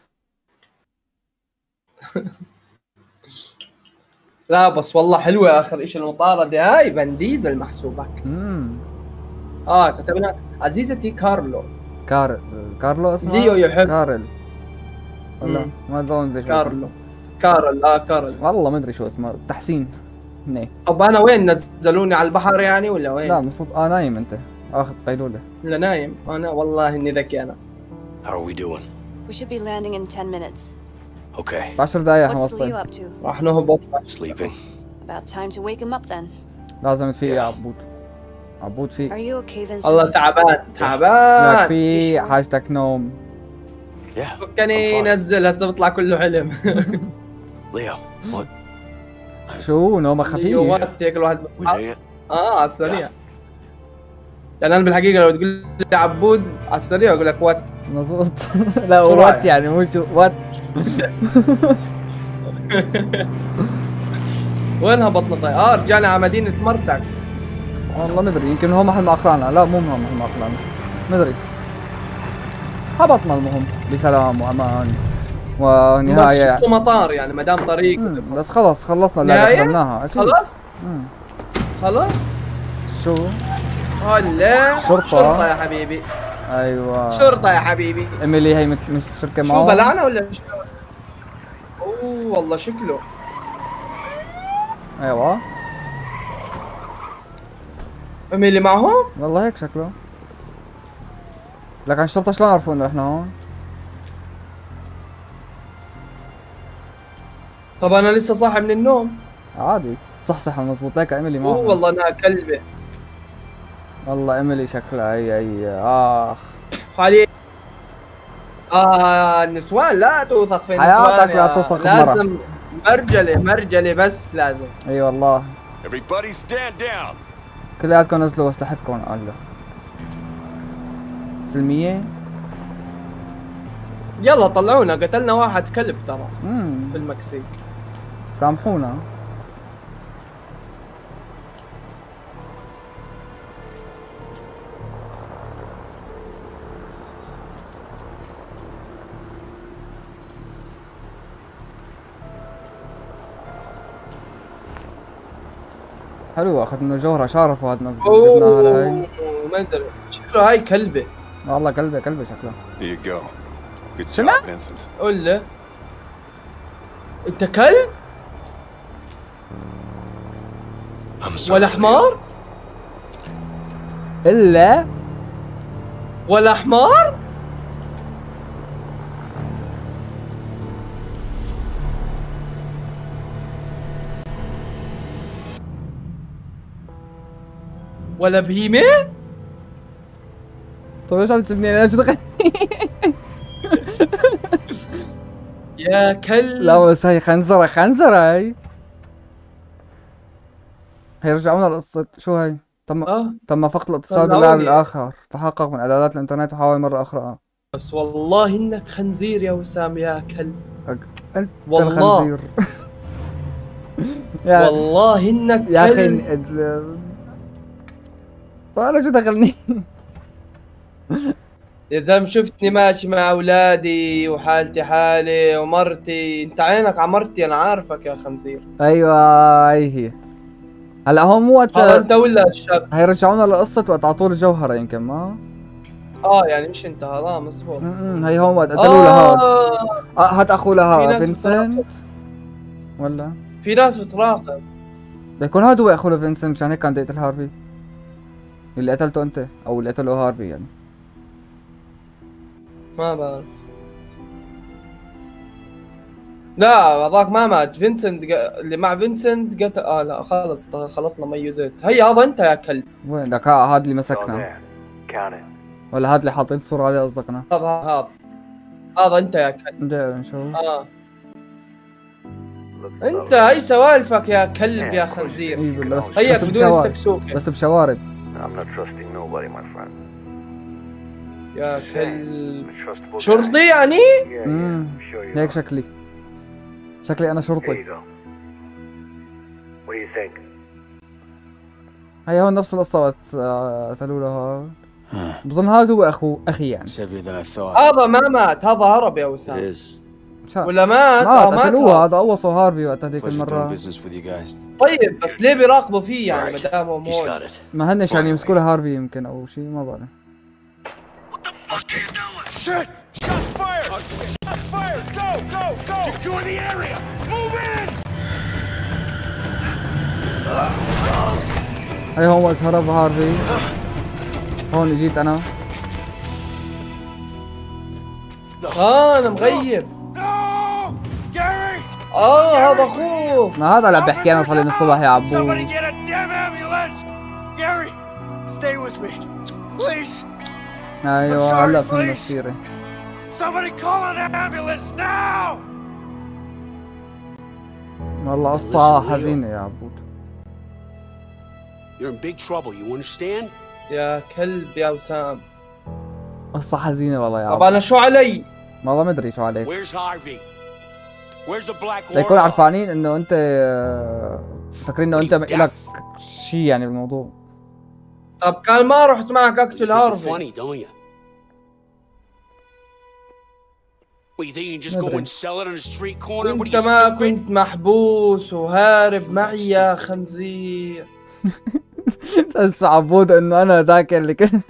لا بس والله حلوة اخر اشي المطاردة هاي، فان ديزل محسوبك. كتبنا عزيزتي كارلو. كارلو اسمه؟ ليو يحب كارل. ولا ما ادري شو كارلو. كارل. والله ما ادري شو اسمه، تحسين. ني. طب انا وين نزلوني على البحر يعني ولا وين؟ لا المفروض نايم انت، اخذ قيلولة. لا نايم انا، والله اني ذكي انا. How are we doing? We should be landing in 10 minutes. Okay. 10 دقايق What's Leo حنوصل. up to? راح نهبط. Sleeping. About time to wake him up then. لازم تفيق يا عبود. عبود Are فيق. you okay, Vincent? والله تعبان لك تعبان. في حاجتك نوم. Yeah. فكني نزل هسه بيطلع كله حلم. Leo, what? شو نومك خفيف؟ وقت هيك الواحد We بصحى. there yet? على السريع. لان انا بالحقيقه لو تقول لي عبود على السريع اقول لك وات. مظبوط. لا بسرعة وات يعني مو شو وات. وين هبطنا طيب؟ رجعنا على مدينه مرتك. والله ما ادري، يمكن هو محل ما اقلعنا. لا مو محل ما اقلعنا، ما ادري. هبطنا المهم بسلام وامان ونهايه. بس شو مطار يعني ما دام طريق. بس خلص خلصنا اللعبه، نهاية؟ خدمناها اكيد. خلاص؟ خلاص؟ شو؟ هلا شرطة يا حبيبي. ايوه شرطة يا حبيبي. ايميلي هي مش شركه معه. شو بلعنا ولا شو؟ اوه والله شكله. ايوه ايميلي معهم؟ والله هيك شكله. لكن الشرطة شلون عرفوا انه احنا هون؟ طب انا لسه صاحي من النوم. عادي صحصح مضبوط. لك ايميلي معهم. اوه والله انها كلبة. والله ايميلي شكلها هي اخ. خلي النسوان لا توثق في حياتك لا تثق بمرة. لازم مرجلة بس لازم. اي والله. Everybody stand down. كلياتكم نزلوا اسلحتكم. قال له سلمية. يلا طلعونا، قتلنا واحد كلب ترى في المكسيك. سامحونا. حلو اخذ منه جوهرة شارف وهذا جبناها لهي. ما ادري شكله هاي كلبة. والله كلبة شكلها. Here you go. Good شنو؟ job, Vincent. قول له انت كلب؟ ولا حمار؟ الا ولا حمار؟ ولا بهيمة؟ طيب ايش عم تسبني انا؟ ايش دخل؟ يا كلب. لا بس هي خنزرة هي. هي رجعونا لقصة شو هي؟ تم فقد الاتصال باللاعب الآخر، تحقق من إعدادات الإنترنت وحاول مرة أخرى. بس والله إنك خنزير يا وسام يا كلب. أنت والله. الخنزير. والله إنك يا أخي أنا شو دخلني؟ يا زلمة شفتني ماشي مع أولادي وحالتي حالي ومرتي، أنت عينك على مرتي أنا عارفك يا خنزير. أيوة هي هلا هون مو وقت أنت ولا الشاب؟ هي رجعونا لقصة وقت عطول الجوهرة يمكن ما؟ يعني مش أنت هذا مزبوط. هي هون وقت قتلوا لهاد. هاد أخوه لها فينسنت ولا؟ في ناس بتراقب. بيكون هاد هو أخوه لفينسنت مشان هيك كان يقتل هارفي. اللي قتلته أنت أو اللي قتله هارفي يعني. ما بعرف. لا هذاك ما مات، فينسنت اللي مع فينسنت قتل. لا خلص خلطنا ميزات. هي هذا انت يا كلب. وين لك؟ هذا اللي مسكنا. ولا هذا اللي حاطين صورة عليه قصدك انا؟ هذا انت يا كلب. انت نشوف. انت اي سوالفك يا كلب يا خنزير. اي بالله هيا بدون السكسوكة. بس بشوارب. يا كلب. شرطي يعني؟ هيك شكلي انا شرطي. هي هون نفس القصة قتلوا له. بظن هذا هو اخي يعني. هذا ما مات، هذا هرب يا وسام. ولا مات؟ قتلوه. هذا قوصوا هارفي وقت هذيك المرة. طيب بس ليه بيراقبوا فيه يعني ما دام هو موت؟ ما هنش يعني يمسكوا له هارفي يمكن او شيء ما بعرف. Shit! Shots fired! Shots fired! Go! Go! Go! Secure the area! Move in! هي هون وقت هرب هارفي. هون اجيت انا. انا مغيب. هذا اخوه. ما هذا اللي عم بحكي انا صار لي من الصبح يا عبود. Somebody get a damn ambulance! Gary, stay with me, please. ايوه هلا فهمنا السيرة. Somebody call an ambulance now! والله قصة حزينة يا عبود. You're in big trouble, you understand? يا كلب يا وسام. قصة حزينة والله يا عبود. طب انا شو علي؟ والله ما ادري شو عليك. Where's Harvey? Where's the black ليكون عرفانين انه انت فاكرين انه انت لك شيء يعني بالموضوع. طب كان ما رحت معك اقتل هارفي. Funny, don't you? What, you think you can just go and sell it on a street corner? What are you, انت ما stupid? كنت محبوس وهارب معي يا خنزير. هسه عبود انه انا ذاك اللي كنت.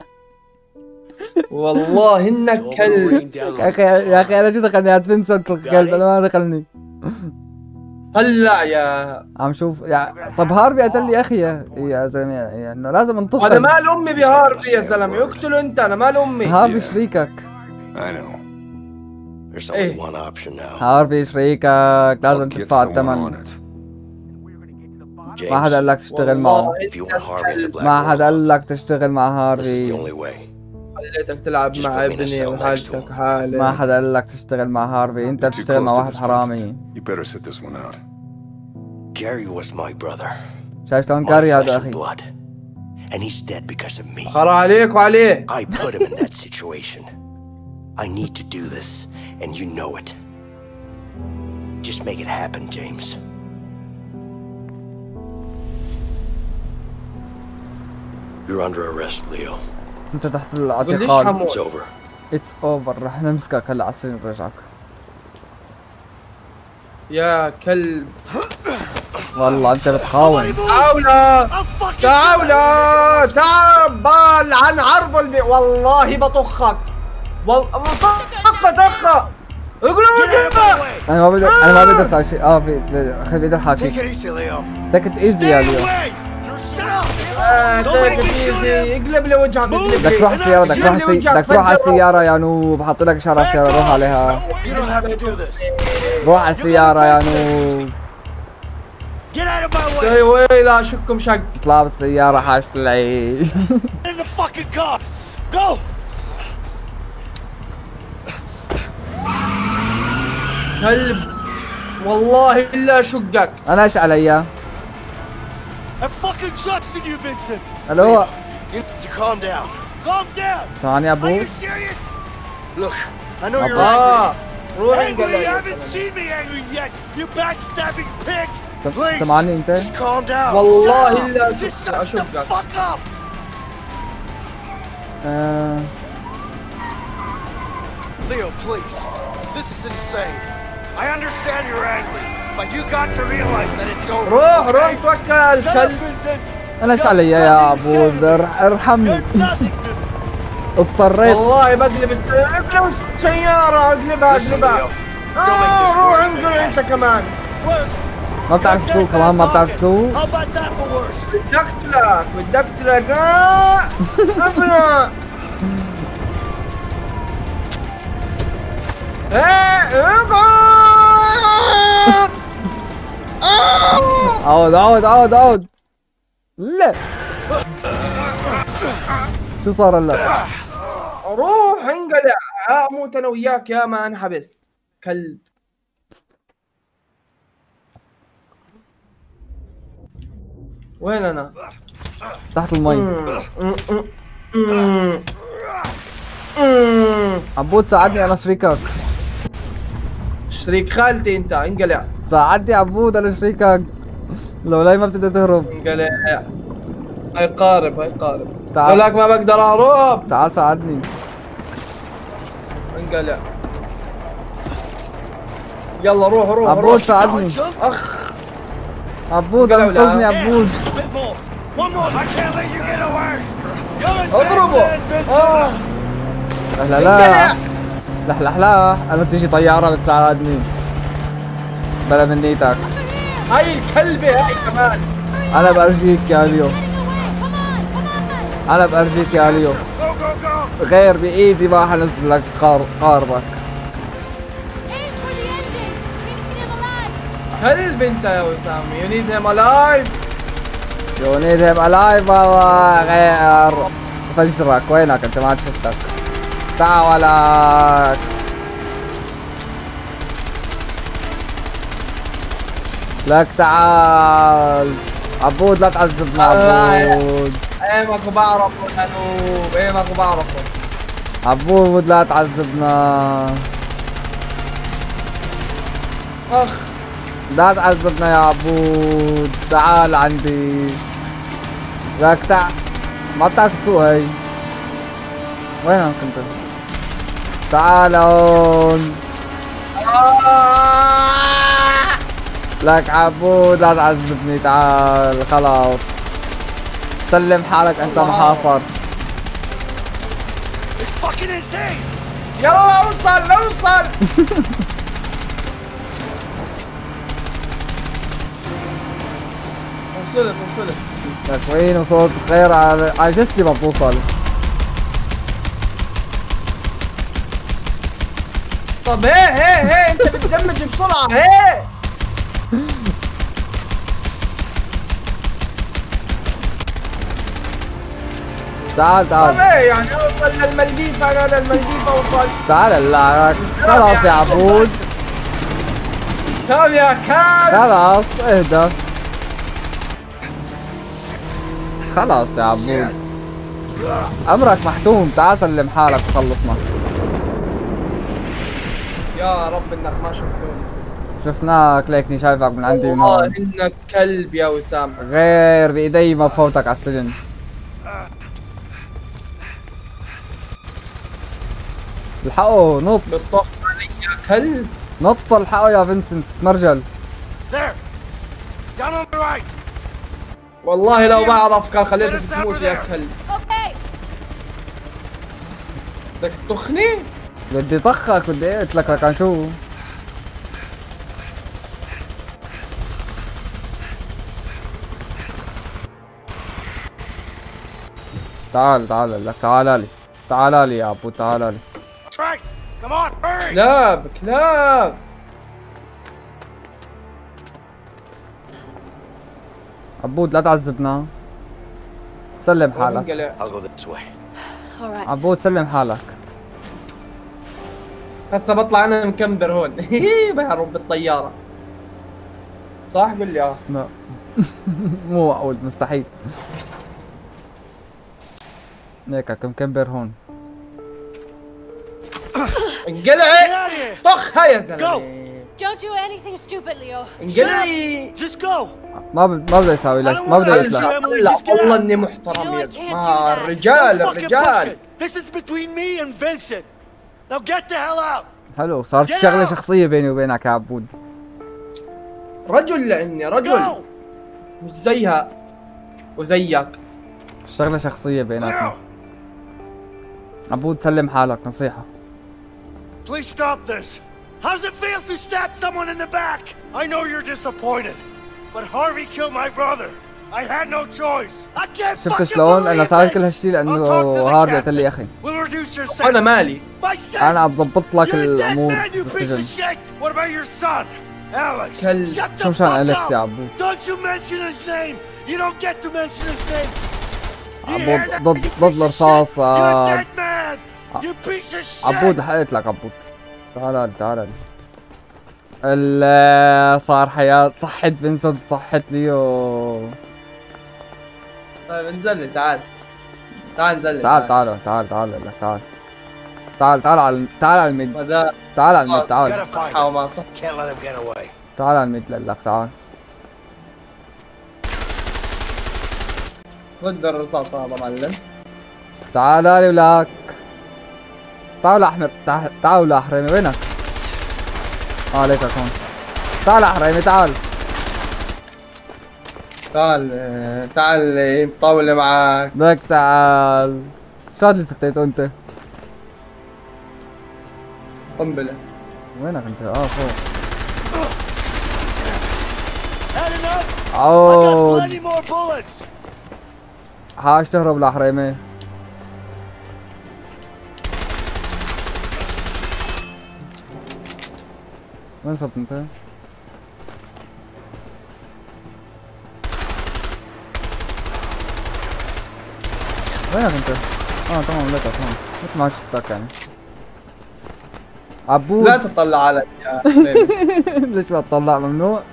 والله انك كلب. يا اخي انا شو دخلني هاد فينسنت الكلب انا ما دخلني. طلع يا عم شوف طب هارفي قتل لي اخي يا زلمه يعني انه لازم انتقم. انا مال امي بهارفي يا زلمه يقتلوا انت. انا مال امي. هارفي شريكك. There's only one option now. هارفي شريكك لازم تدفع الثمن. ما حدا قال لك تشتغل معه. ما حدا قال لك تشتغل مع هارفي. خليتك تلعب مع ابني وحالتك حالك. ما حدا قال لك تشتغل مع هارفي. انت بتشتغل مع واحد حرامي. Gary was my brother. شايف شلون جاري هذا اخي؟ And he's dead because of me. خرا عليك وعليه. I put him in that situation. I need to do this, and you know it. Just make it happen, James. You're under arrest, Leo. انت تحت الاعتقال. It's over. It's over. رح نمسكك هلا على السجن ونرجعك. يا كلب. والله انت بتخاون. تعال تعال عن عرض والله بطخك. والله طخه انا ما بدي اسوي شيء. في بقدر احاكي. تيك ات ايزي يا ليو. اقلب لي وجهك. بدك تروح على السيارة. بدك تروح على السيارة يا نوب. حاط لك اشارة على السيارة. روح عليها. روح على السيارة يا نوب. ويلا شكم شق. اطلع بالسيارة حاج طلعي. كلب والله الا شقك. انا ايش علي؟ الو. ثواني يا ابو. سمعني انت. والله الا اشقك. Leo, please. This is insane. I understand you're angry, but you got to realize that it's over. روح توكل كلب. انا ايش علي يا عبود؟ ارحمني. اضطريت والله بقلب السيارة. اقلبها. روح انقل انت كمان. ما بتعرف تسوق كمان. ما بتعرف تسوق. بدي اقتلك. ابلع. عود. لا شو صار هلا؟ روح انقلع. اموت انا وياك يا ما انحبس كلب. وين انا؟ تحت المي. عبود ساعدني انا شريكك. شريك خالتي انت، انقلع. ساعدني عبود انا شريكك. لو لا ما بتقدر تهرب. انقلع. هاي قارب هاي قارب. تعال. لولاك ما بقدر اهرب. تعال ساعدني. انقلع. يلا روح روح عبود روح. ساعدني. اخ عبود انقذني عبود. اضربه. لا لا لا انا بتجي طيارة بتساعدني بلا من نيتك. هاي الكلبة هاي كمان. انا بأرجيك يا ليو. انا بأرجيك يا ليو. غير بايدي ما حنزل لك قاربك. كلب انت يا وسام. You need him alive. You need him alive والله. غير فجرك. وينك انت؟ ما عاد شفتك. تعال ولك. لك تعال عبود لا تعذبنا عبود. ايه ماكو بعرفه يا نوب. ايه ماكو بعرفه عبود لا تعذبنا. اخ لا تعذبنا يا عبود. تعال عندي. لك تعال. ما بتعرف تسوق هي. وينك انت؟ تعال هون. لك عبود لا تعذبني. تعال خلاص. سلم حالك انت محاصر. يلا اوصل اوصل. وصلت. لك وين وصلت؟ خير على جسدي ما بتوصل. طب هي انت بتدمج بسرعة. هي تعال طب ايه يعني اوصل للمالديف. انا للمالديف اوصل. تعال لا خلاص يا عبود. سام يا كلب. خلاص اهدى. خلاص يا عبود امرك محتوم. تعال سلم حالك وخلصنا. يا رب انك ما شفتوني. شفناك ليكني شايفك من عندي من والله هون. انك كلب يا وسام. غير بايدي ما بفوتك على السجن. الحقه نط. بتطخ علي يا كلب. نط الحقه يا فينسنت مرجل. والله لو بعرف كان خليتك تموت يا كلب. بدك تطخني؟ بدي طخك. بدي قلت لك عن شو. تعال لك. تعال لي يا ابو. تعال لي. كلاب. عبود لا تعذبنا. سلم حالك. عبود سلم حالك. هسه بطلع انا مكمبر هون. بهرب بالطيارة. صح قل لي لا مو معقول. مستحيل. هيك مكمبر هون. انقلعي. طخها يا زلمة. Don't do anything stupid, Leo. انقلعي. ما بده يساوي لك. ما بده يطلع. لا والله اني محترم يا زلمة. الرجال. This is between me and Vincent. Now get the hell out. حلو. صارت شغلة شخصية بيني وبينك يا عبود. رجل لاني رجل. مش زيها وزيك. شغلة شخصية بيناتنا. عبود سلم حالك. نصيحة. Please stop this. How does it feel to stab someone in the back? I know you're disappointed, but Harvey killed my brother. I had no choice. I can't fucking شفت شلون انا believe ساوي this. كل هالشيء لانه I'll talk to the هارفي captain. قتل لي اخي. We'll reduce your sentence. انا مالي. My sentence. انا بظبط لك You're a dead الامور man, you piece بالسجن. of shit. What about your son, Alex? كلب. Shut the شو مشان fuck أليكس up. يا عبود؟ Don't you mention his name. You don't get to mention his name. You عبود hear that, ضد you piece ضد of الرصاص. shit? You're a dead man. You piece of shit! عبود لحقت لك عبود. تعال تعال. صار حياة. صحت فينسنت، صحت ليو. طيب انزل لي، تعال انزل لي. تعال لك تعال على الميد. تعال على الميد. تعال Gotta find حاول him. ما صح. Can't let him get away. تعال على الميد لك. تعال رد الرصاص هذا معلم. تعال لي ولك. تعال احمر. تعال احرمي. وينك؟ ليتك هون. تعال احرمي. تعال طاولة معك. لك تعال. شو هاد اللي سكتيته انت؟ قنبلة. وينك انت؟ فوق. Had enough? I got عود. plenty more bullets. حاج تهرب لحريمة. وين صرت انت؟ وينك انت؟ تمام لقيتك هون. مثل ما شفتك يعني. عبود لا تطلع علي يا حبيبي. ليش ما تطلع؟ ممنوع؟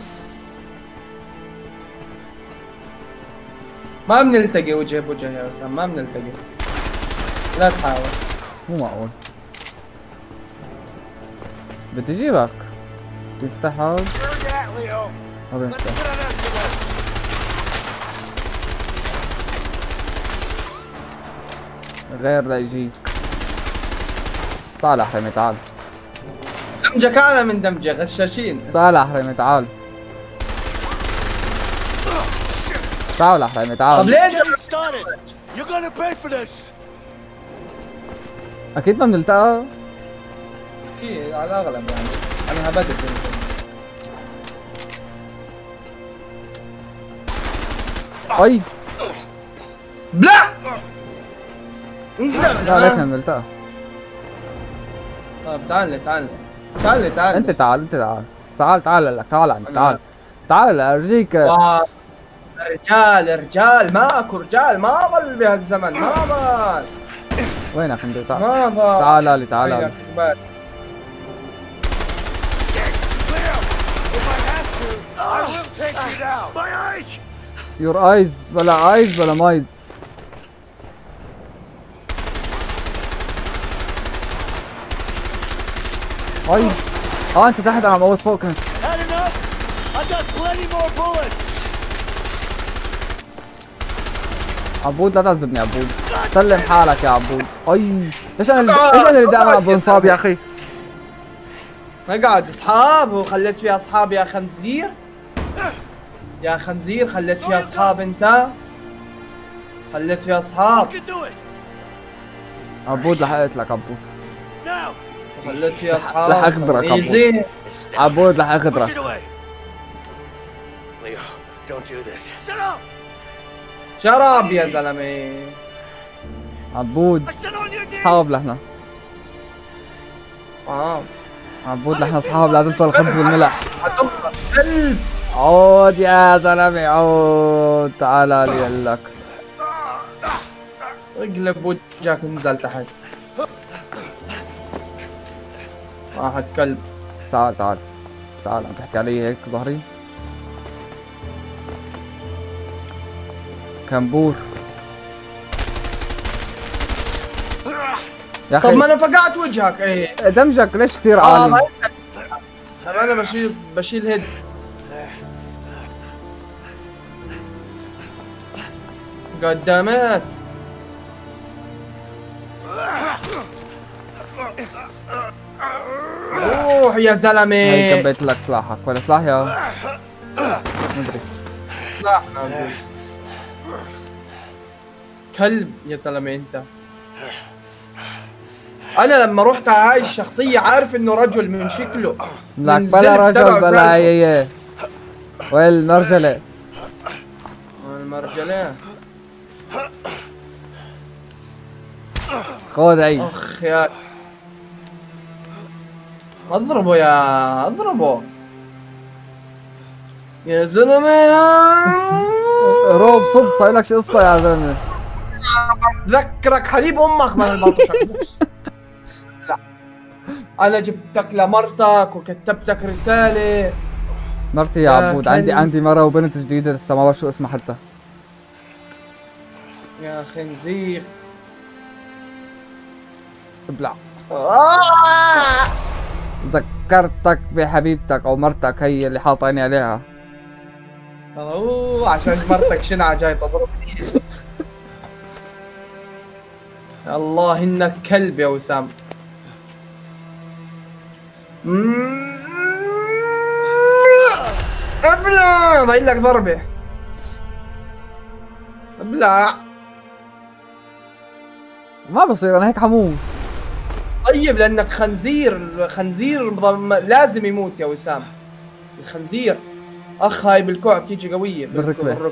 ما بنلتقي وجه بوجه يا وسام، ما بنلتقي. لا تحاول. مو معقول. بدي اجيبك. تفتح هذا؟ Sure that, Leo. ما Let's بينفتح. get an estimate. غير لا يجيك. تعال احرمي تعال. دمجك اعلى من دمجه، غشاشين. تعال احرمي تعال. تعال احرمي طب تعال. ليه Get it started. You're gonna pay for this. اكيد ما بنلتقى. اكيد على الاغلب يعني. انا هبدت. اي بلا لا ليتنا بنلتقى. طيب تعال انت تعال لك. تعال عندي. تعال ارجيك. رجال ماكو رجال، ما ضل بهالزمن، ما ضل. وينك انت؟ تعال ما ضل. تعال لي. Shit, Leo. If I have to, I will take you down. My eyes. يور ايز. بلا ايز بلا مايز. اي انت تحت. انا مقوس فوق كنت. Had enough? I got plenty more bullets. عبود لا تعذبني عبود. سلم حالك يا عبود. اي ليش انا اللي دائما بنصاب يا اخي؟ ما قاعد اصحاب وخليت فيها اصحاب يا خنزير. خليت فيها اصحاب انت. خليت فيها اصحاب. You can do it. عبود لحقت لك عبود. Now. خليت فيها اصحاب. رح اخضرك عبود. ايزي. عبود رح Push it اخضرك. away. Leo, don't do this. Shut up. شراب يا زلمه. عبود I said on your knees. اصحاب لحنا. عبود لحنا اصحاب. لا تنسى الخبز والملح. كلب. عود يا زلمه عود. تعال لي لك. اقلب وجهك ونزل تحت. واحد كلب. تعال عم تحكي علي هيك ظهري. كمبور يا طب اخي. ما انا فقعت وجهك. ايه دمجك ليش كثير عالي؟ طب انا بشيل هيد. قدامات. روح يا زلمه. هي كبيت لك سلاحك ولا سلاح يا مدري. سلاح نازل. كلب يا زلمه انت. انا لما رحت على هاي الشخصيه عارف انه رجل من شكله. لك من بلا زلف رجل تبعه بلا زلفه. هي والمرجله. المرجله. خذ عيد. اخ يا اضربه يا زلمه. روب صد صاير لك شي قصه يا زلمه. تذكرك حليب امك من البلطشك بوكس. لا انا جبتك لمرتك وكتبتك رساله. مرتي يا عبود، عندي مرة وبنت جديدة لسه ما بعرف شو اسمها حتى. يا خنزير ابلع. ذكرتك بحبيبتك او مرتك هي اللي حاط عيني عليها. اوه عشان مرتك شنعة جاي تضربني. الله انك كلب يا وسام. ابلع ضايل لك ضربة. ابلع. ما بصير انا هيك حموت. طيب لانك خنزير، الخنزير لازم يموت يا وسام. الخنزير اخ هاي بالكوع بتيجي قوية بالركبة.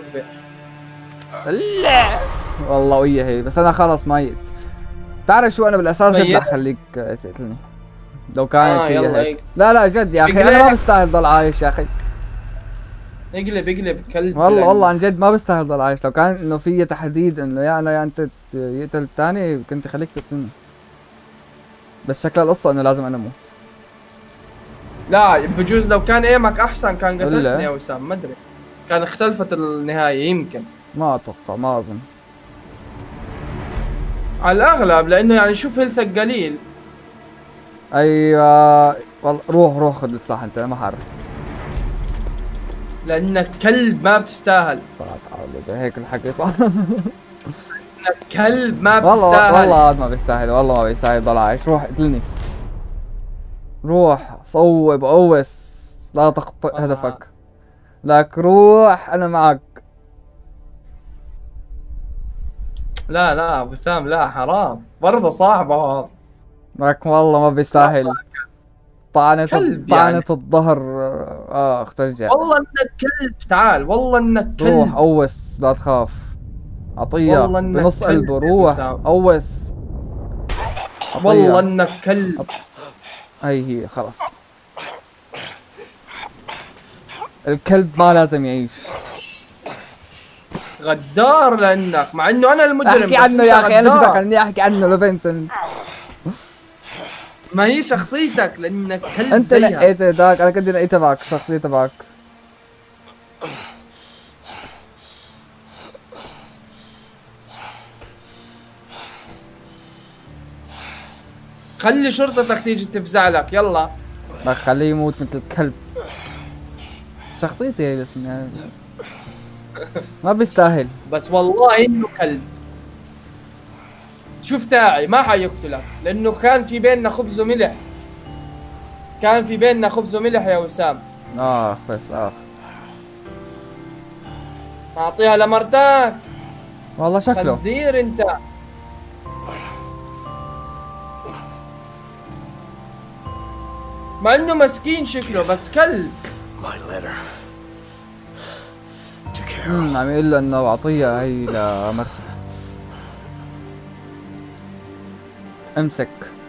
لا والله ويا هي، بس انا خلص ميت. تعرف شو انا بالاساس بدي اخليك تقتلني لو كانت هي هيك. لا جد يا اخي انا ما بستاهل ضل عايش يا اخي. اقلب كلب. والله عن جد ما بستاهل ضل عايش. لو كان انه في تحديد انه يا انا يا انت يقتل الثاني كنت خليك تقتلني. بس شكل القصة انه لازم انا اموت. لا بجوز لو كان ايمك احسن كان قتلتني يا وسام، ما ادري كان اختلفت النهاية يمكن. ما اتوقع، ما اظن على الاغلب، لانه يعني شوف هيلثك قليل. ايوه والله روح خذ السلاح انت، ما حارب. لانك كلب ما بتستاهل. طلعت زي هيك الحكي صح. لانك كلب ما بتستاهل. والله هذا ما بيستاهل، والله ما بيستاهل ضل عايش. روح اقتلني، روح صوب قوس، لا تخطئ هدفك. لك روح انا معك. لا وسام لا حرام برضه صاحبه هذا. لك والله ما بيستاهل. طعنة يعني. الظهر ترجع. والله انك كلب، تعال والله انك كلب. روح قوس لا تخاف. عطيه بنص قلبه. روح قوس. والله انك كلب. هي خلص. الكلب ما لازم يعيش. غدار لانك، مع انه انا المجرم. احكي عنه يا اخي، انا شو دخلني احكي عنه لفينسنت. ما هي شخصيتك لانك كلب. انت نقيت ذاك، انا كنت نقيت تبعك، الشخصية تبعك. خلي شرطتك تيجي تفزع لك، يلا. ما خليه يموت مثل الكلب. شخصيتي هي بس ما بيستاهل. بس والله انه كلب. شوف تاعي ما حيقتلك لانه كان في بيننا خبز وملح. كان في بيننا خبز وملح يا وسام. بس اعطيها لمرتك. والله شكله خنزير انت. مع انه مسكين شكله بس كلب. عم يقول له انه اعطيها هي لمرته. امسك.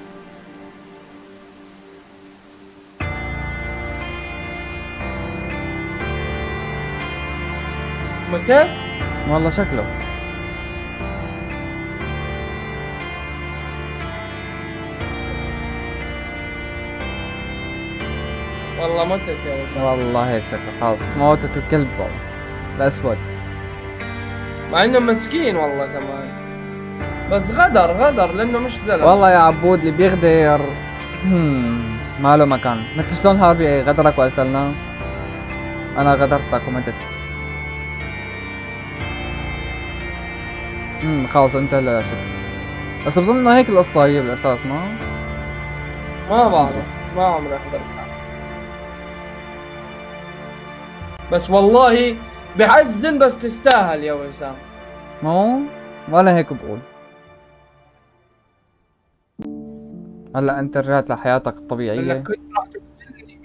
متت؟ والله شكله. والله متت يا وسام. والله هيك شكله خلاص موتت الكلب والله الاسود. مع انه مسكين والله كمان. بس غدر لانه مش زلمه. والله يا عبود اللي بيغدر ما له مكان. مثل شلون هارفي غدرك وقتلناه، انا غدرتك ومتت. خلص انت هلا شت. بس بظن انه هيك القصة هي بالاساس. ما بعرف، ما عمري حضرتها. بس والله بحزن، بس تستاهل يا وسام. ولا هيك بقول. هلا انت رجعت لحياتك الطبيعية. كنت راح تقتلني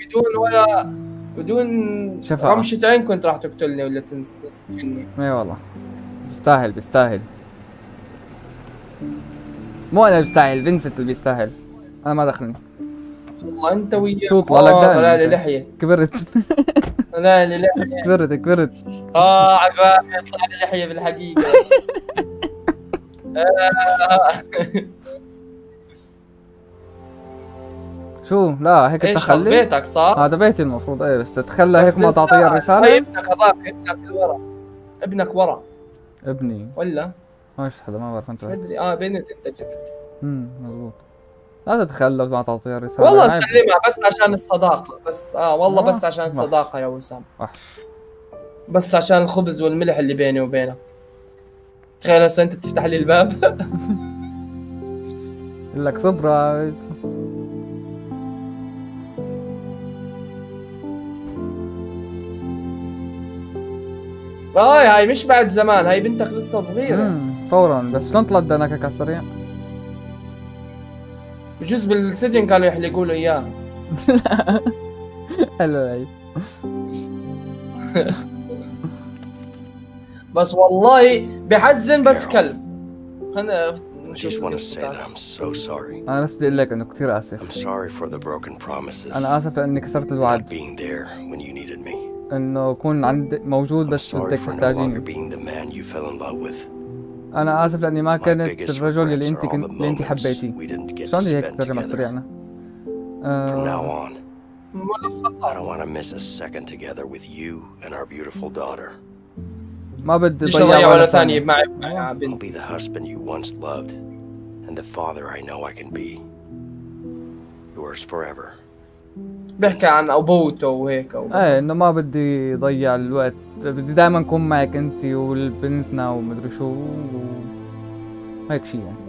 بدون شفاعة. رمشة عين. كنت راح تقتلني ولا تسجني. اي والله بيستاهل. مو انا بستاهل، فينسنت اللي بيستاهل، انا ما دخلني. والله انت وياه. شو طلع لك دائما؟ طلع لي لحية. كبرت. طلع لي لحية. كبرت. عقبال يطلع لي لحية بالحقيقة. شو لا هيك ايش تخلي؟ بيتك صح؟ هذا بيتي المفروض ايه، بس تتخلى هيك بس ما تعطيه هاي الرسالة؟ ابنك هذاك، ابنك ورا، ابنك ورا ابني ولا؟ ماش حدا ما بعرف انت. مدري بنت انت جبت. مزبوط. لا تتخلى ما تعطيه الرسالة والله عيب. مسلمها بس عشان الصداقة، بس والله بس عشان وحش. الصداقة يا وسام، وحش. بس عشان الخبز والملح اللي بيني وبينك. تخيل هسه انت تفتح لي الباب. يقول لك سبرايز. هاي مش بعد زمان، هاي بنتك لسه صغيرة. فورا. بس شلون طلعت دانك هيك على السريع؟ بجوز بالسجن كانوا يحلقوا له اياه. حلو هي. بس والله بحزن، بس كلب. خلنا I just want to say that I'm so sorry. انا بس بدي اقول لك انه كثير I'm اسف. sorry for the broken promises. انا اسف لاني كسرت Not الوعد being there when you needed me. انه اكون عند موجود I'm بس sorry بدك for no longer تحتاجيني. being the man you fell in love with. انا اسف لاني ما My كنت biggest الرجل اللي regrets انت are all the اللي انت moments حبيتيه. we didn't get to شلون بدي هيك spend ترجم على together. السريع انا؟ From now on, I ملخصات. don't want to miss a second together with you and our beautiful daughter. ما بدي ليش اضيع اضيع ولا ولا ثانية. ثانية معي I'll بنت. be the husband you once loved and the father I know I can be. Yours forever. بحكي عن ابوته وهيك وبس. ايه انه ما بدي ضيع الوقت، بدي دائما اكون معك انت والبنتنا ومدري شو هيك شيء يعني.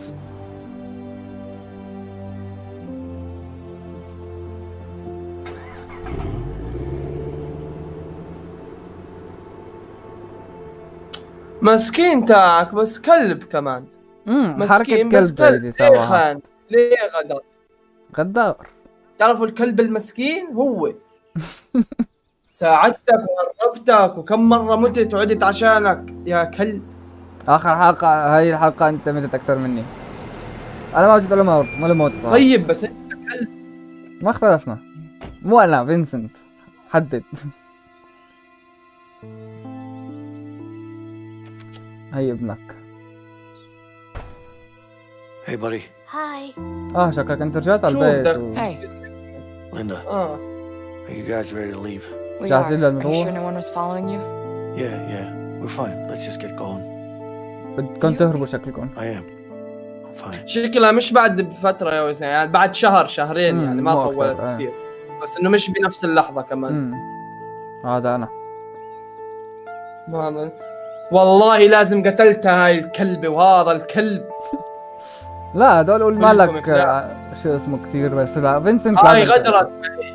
مسكين تاعك، بس كلب كمان. حركة مسكين بس كلب كلب. اللي ليه سواها. خان؟ ليه غدر؟ غدار. تعرفوا الكلب المسكين هو. ساعدتك وهربتك، وكم مرة متت وعدت عشانك يا كلب. اخر حلقة هاي الحلقة انت متت اكثر مني. انا ما متت ولا موت صراحة. طيب بس انت كلب. ما اختلفنا. مو انا فينسنت. حدد. هي ابنك. Hey, buddy. Hi. شكلك انت رجعت على شوف البيت ده. Hey. Linda, are you guys ready to leave? We are. جاهزين Are you للمروح؟ sure no one was following you? Yeah, we're fine. Let's just get going. بدكم تهربوا شكلكم. I am. I'm fine. شكلها مش بعد بفترة يا وسام، يعني بعد شهر شهرين، يعني ما مو أكتر، طولت كثير. بس انه مش بنفس اللحظة كمان. هذا انا. والله لازم قتلتها هاي الكلبة وهذا الكلب. لا هدول قول كلكم مالك إبداع. شو اسمه كثير، بس لا فينسنت هاي لازم غدرت.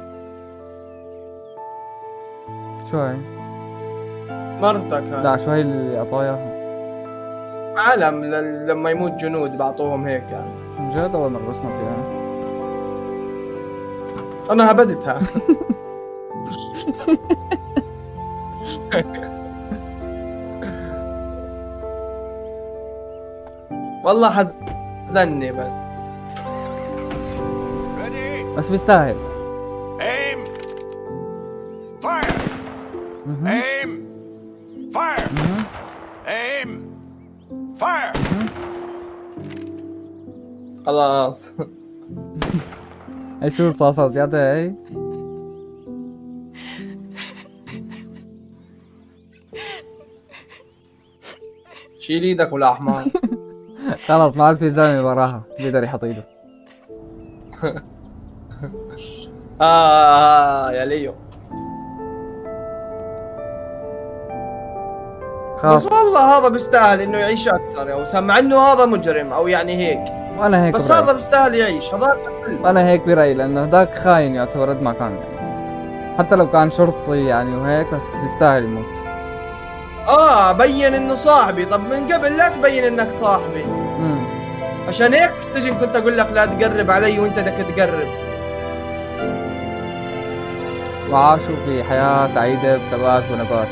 شو هاي؟ مرتك هاي. لا شو هي اللي اعطاها؟ عالم لما يموت جنود بعطوهم هيك يعني. من جد اول مرة بسمع فيها. انا هبدتها. والله حزني بس. Ready? بس بيستاهل. Aim. Fire. Aim. Fire. Aim. Fire. خلاص. هي شو الصاصة زيادة هي؟ شيل ايدك ولا حمار. خلاص ما عاد في زلمة وراها بيقدر يحط ايده. يا ليو. بس خلاص والله هذا بيستاهل انه يعيش اكثر يا وسام، مع انه هذا مجرم او يعني هيك، وانا هيك بس برأيي. هذا بيستاهل يعيش. هذاك انا هيك برأيي لانه هداك خاين يعتبر قد ما كان يعني. حتى لو كان شرطي يعني وهيك بس بيستاهل يموت. بين انه صاحبي. طب من قبل لا تبين انك صاحبي. عشان هيك في السجن كنت اقول لك لا تقرب علي وانت بدك تقرب. وعاشوا في حياة سعيدة بثبات ونبات.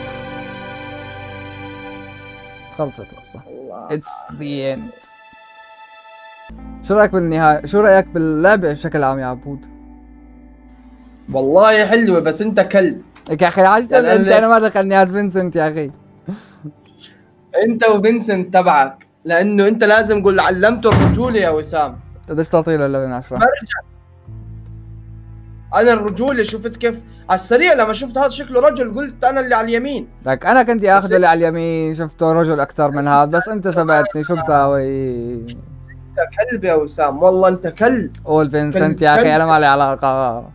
خلصت القصة. It's the end. شو رأيك بالنهاية؟ شو رأيك باللعبة بشكل عام يا عبود؟ والله حلوة بس انت كلب. لك يا اخي عجل يعني انت، انا ما دخلني هاد فينسنت يا اخي. انت وفينسنت تبعك. لانه انت لازم تقول علمته الرجوله يا وسام. قديش تعطيه للعبه من 10؟ انا الرجوله شفت كيف على السريع لما شفت هذا شكله رجل قلت انا اللي على اليمين. لك انا كنت اخذ اللي على اليمين، شفته رجل اكثر من هذا، بس انت سبقتني شو بساوي؟ انت كلب يا وسام، والله انت كلب. قول فينسنت يا اخي، انا ما لي علاقه.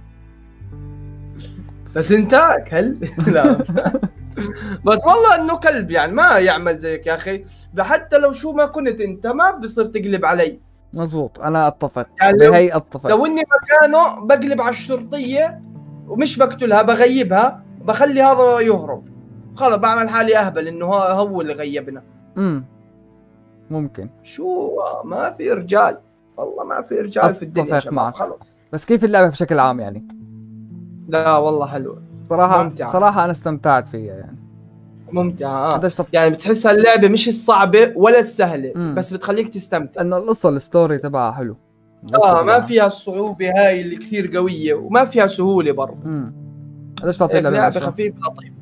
بس انت كلب. لا بس والله انه كلب يعني ما يعمل زيك يا اخي، حتى لو شو ما كنت انت ما بصير تقلب علي. مزبوط، انا اتفق يعني بهي اتفق. لو اني مكانه بقلب على الشرطيه ومش بقتلها، بغيبها، بخلي هذا يهرب، خلص بعمل حالي اهبل انه هو اللي غيبنا. ممكن. شو ما في رجال، والله ما في رجال في الدنيا اتفق معك. خلص. بس كيف اللعبه بشكل عام يعني؟ لا والله حلوه صراحه ممتعة. صراحه انا استمتعت فيها يعني. ممتعة يعني بتحسها اللعبة مش الصعبة ولا السهلة، بس بتخليك تستمتع. انه القصة الستوري تبعها حلو. ما فيها الصعوبة هاي اللي كثير قوية، وما فيها سهولة برضه. قديش تعطي لعبة خفيف لطيف.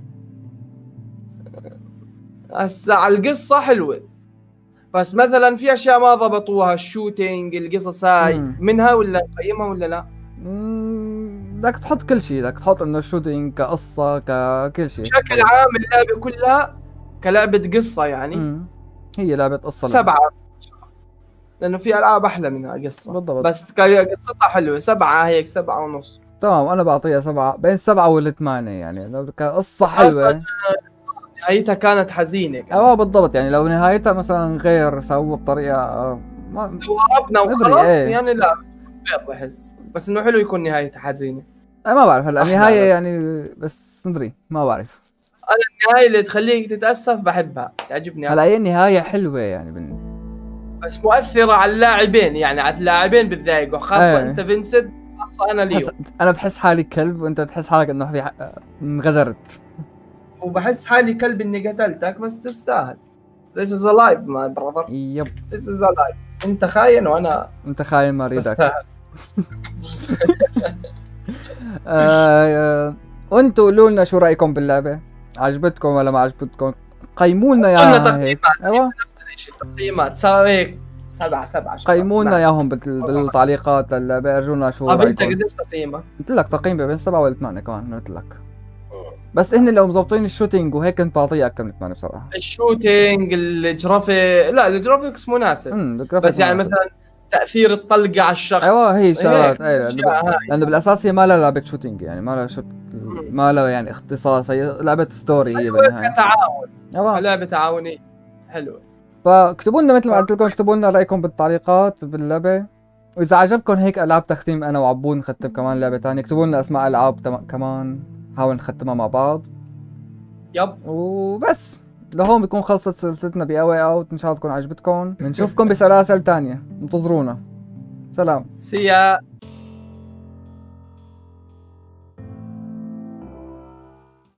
هسا على القصة حلوة، بس مثلا في اشياء ما ضبطوها، الشوتينج، القصص هاي منها ولا نقيمها ولا لا؟ بدك تحط كل شيء، بدك تحط انه الشوتينج كقصة ككل شيء. بشكل عام اللعبة كلها كلعبة قصة يعني هي لعبة قصة 7، لانه في العاب احلى منها قصة بالضبط، بس قصتها حلوة. 7 هيك 7.5. تمام، انا بعطيها 7، بين 7 وال8 يعني، لو كقصة حلوة. نهايتها كانت حزينة بالضبط، يعني لو نهايتها مثلا غير سووا بطريقة لو هربنا وخلص يعني لا بحس، بس انه حلو يكون نهايتها حزينة. ما بعرف هلا النهاية يعني، بس مدري ما بعرف. انا النهاية اللي تخليك تتأسف بحبها، تعجبني. هلا هي النهاية حلوة يعني بس مؤثرة على اللاعبين، يعني على اللاعبين بتضايقوا، خاصة انت فينسنت، خاصة انا ليو. انا بحس حالي كلب وانت بتحس حالك انه في انغدرت، وبحس حالي كلب اني قتلتك، بس تستاهل. This is a life my brother. يب This is a life. انت خاين وانا انت خاين ما اريدك. وانتوا قولوا لنا شو رايكم باللعبة، عجبتكم ولا ما عجبتكم؟ قيموا لنا اياها هيك. ايوه نفس الشيء، تقييمات صار هيك 7 قيموا لنا اياهم بالتعليقات اللعبة، ارجونا شو رايكم. انت قديش تقييمك؟ قلت لك تقييم بين 7 وال8 كمان قلت لك، بس هن لو مظبطين الشوتينج وهيك كنت بعطيه اكثر من 8 بصراحه. الشوتينج لا الجرافيكس مناسب. بس يعني مثلا تاثير الطلقه على الشخص، هي شغلات لانه بالاساس هي ما لها لعبه شوتينج يعني، ما لها ما لها يعني اختصاص، هي لعبه ستوري هي بالنهايه. تعاون، لعبه تعاونيه حلوه. فاكتبوا لنا مثل ما قلت لكم، اكتبوا لنا رايكم بالتعليقات باللعبه، واذا عجبكم هيك العاب تختيم انا وعبود نختم كمان لعبه ثانيه، اكتبوا لنا اسماء العاب كمان نحاول نختمها مع بعض. يب وبس لهون بتكون خلصت سلسلتنا بأواي اوت، ان شاء الله تكون عجبتكم، بنشوفكم بسلاسل ثانيه، انتظرونا. سلام. سيا.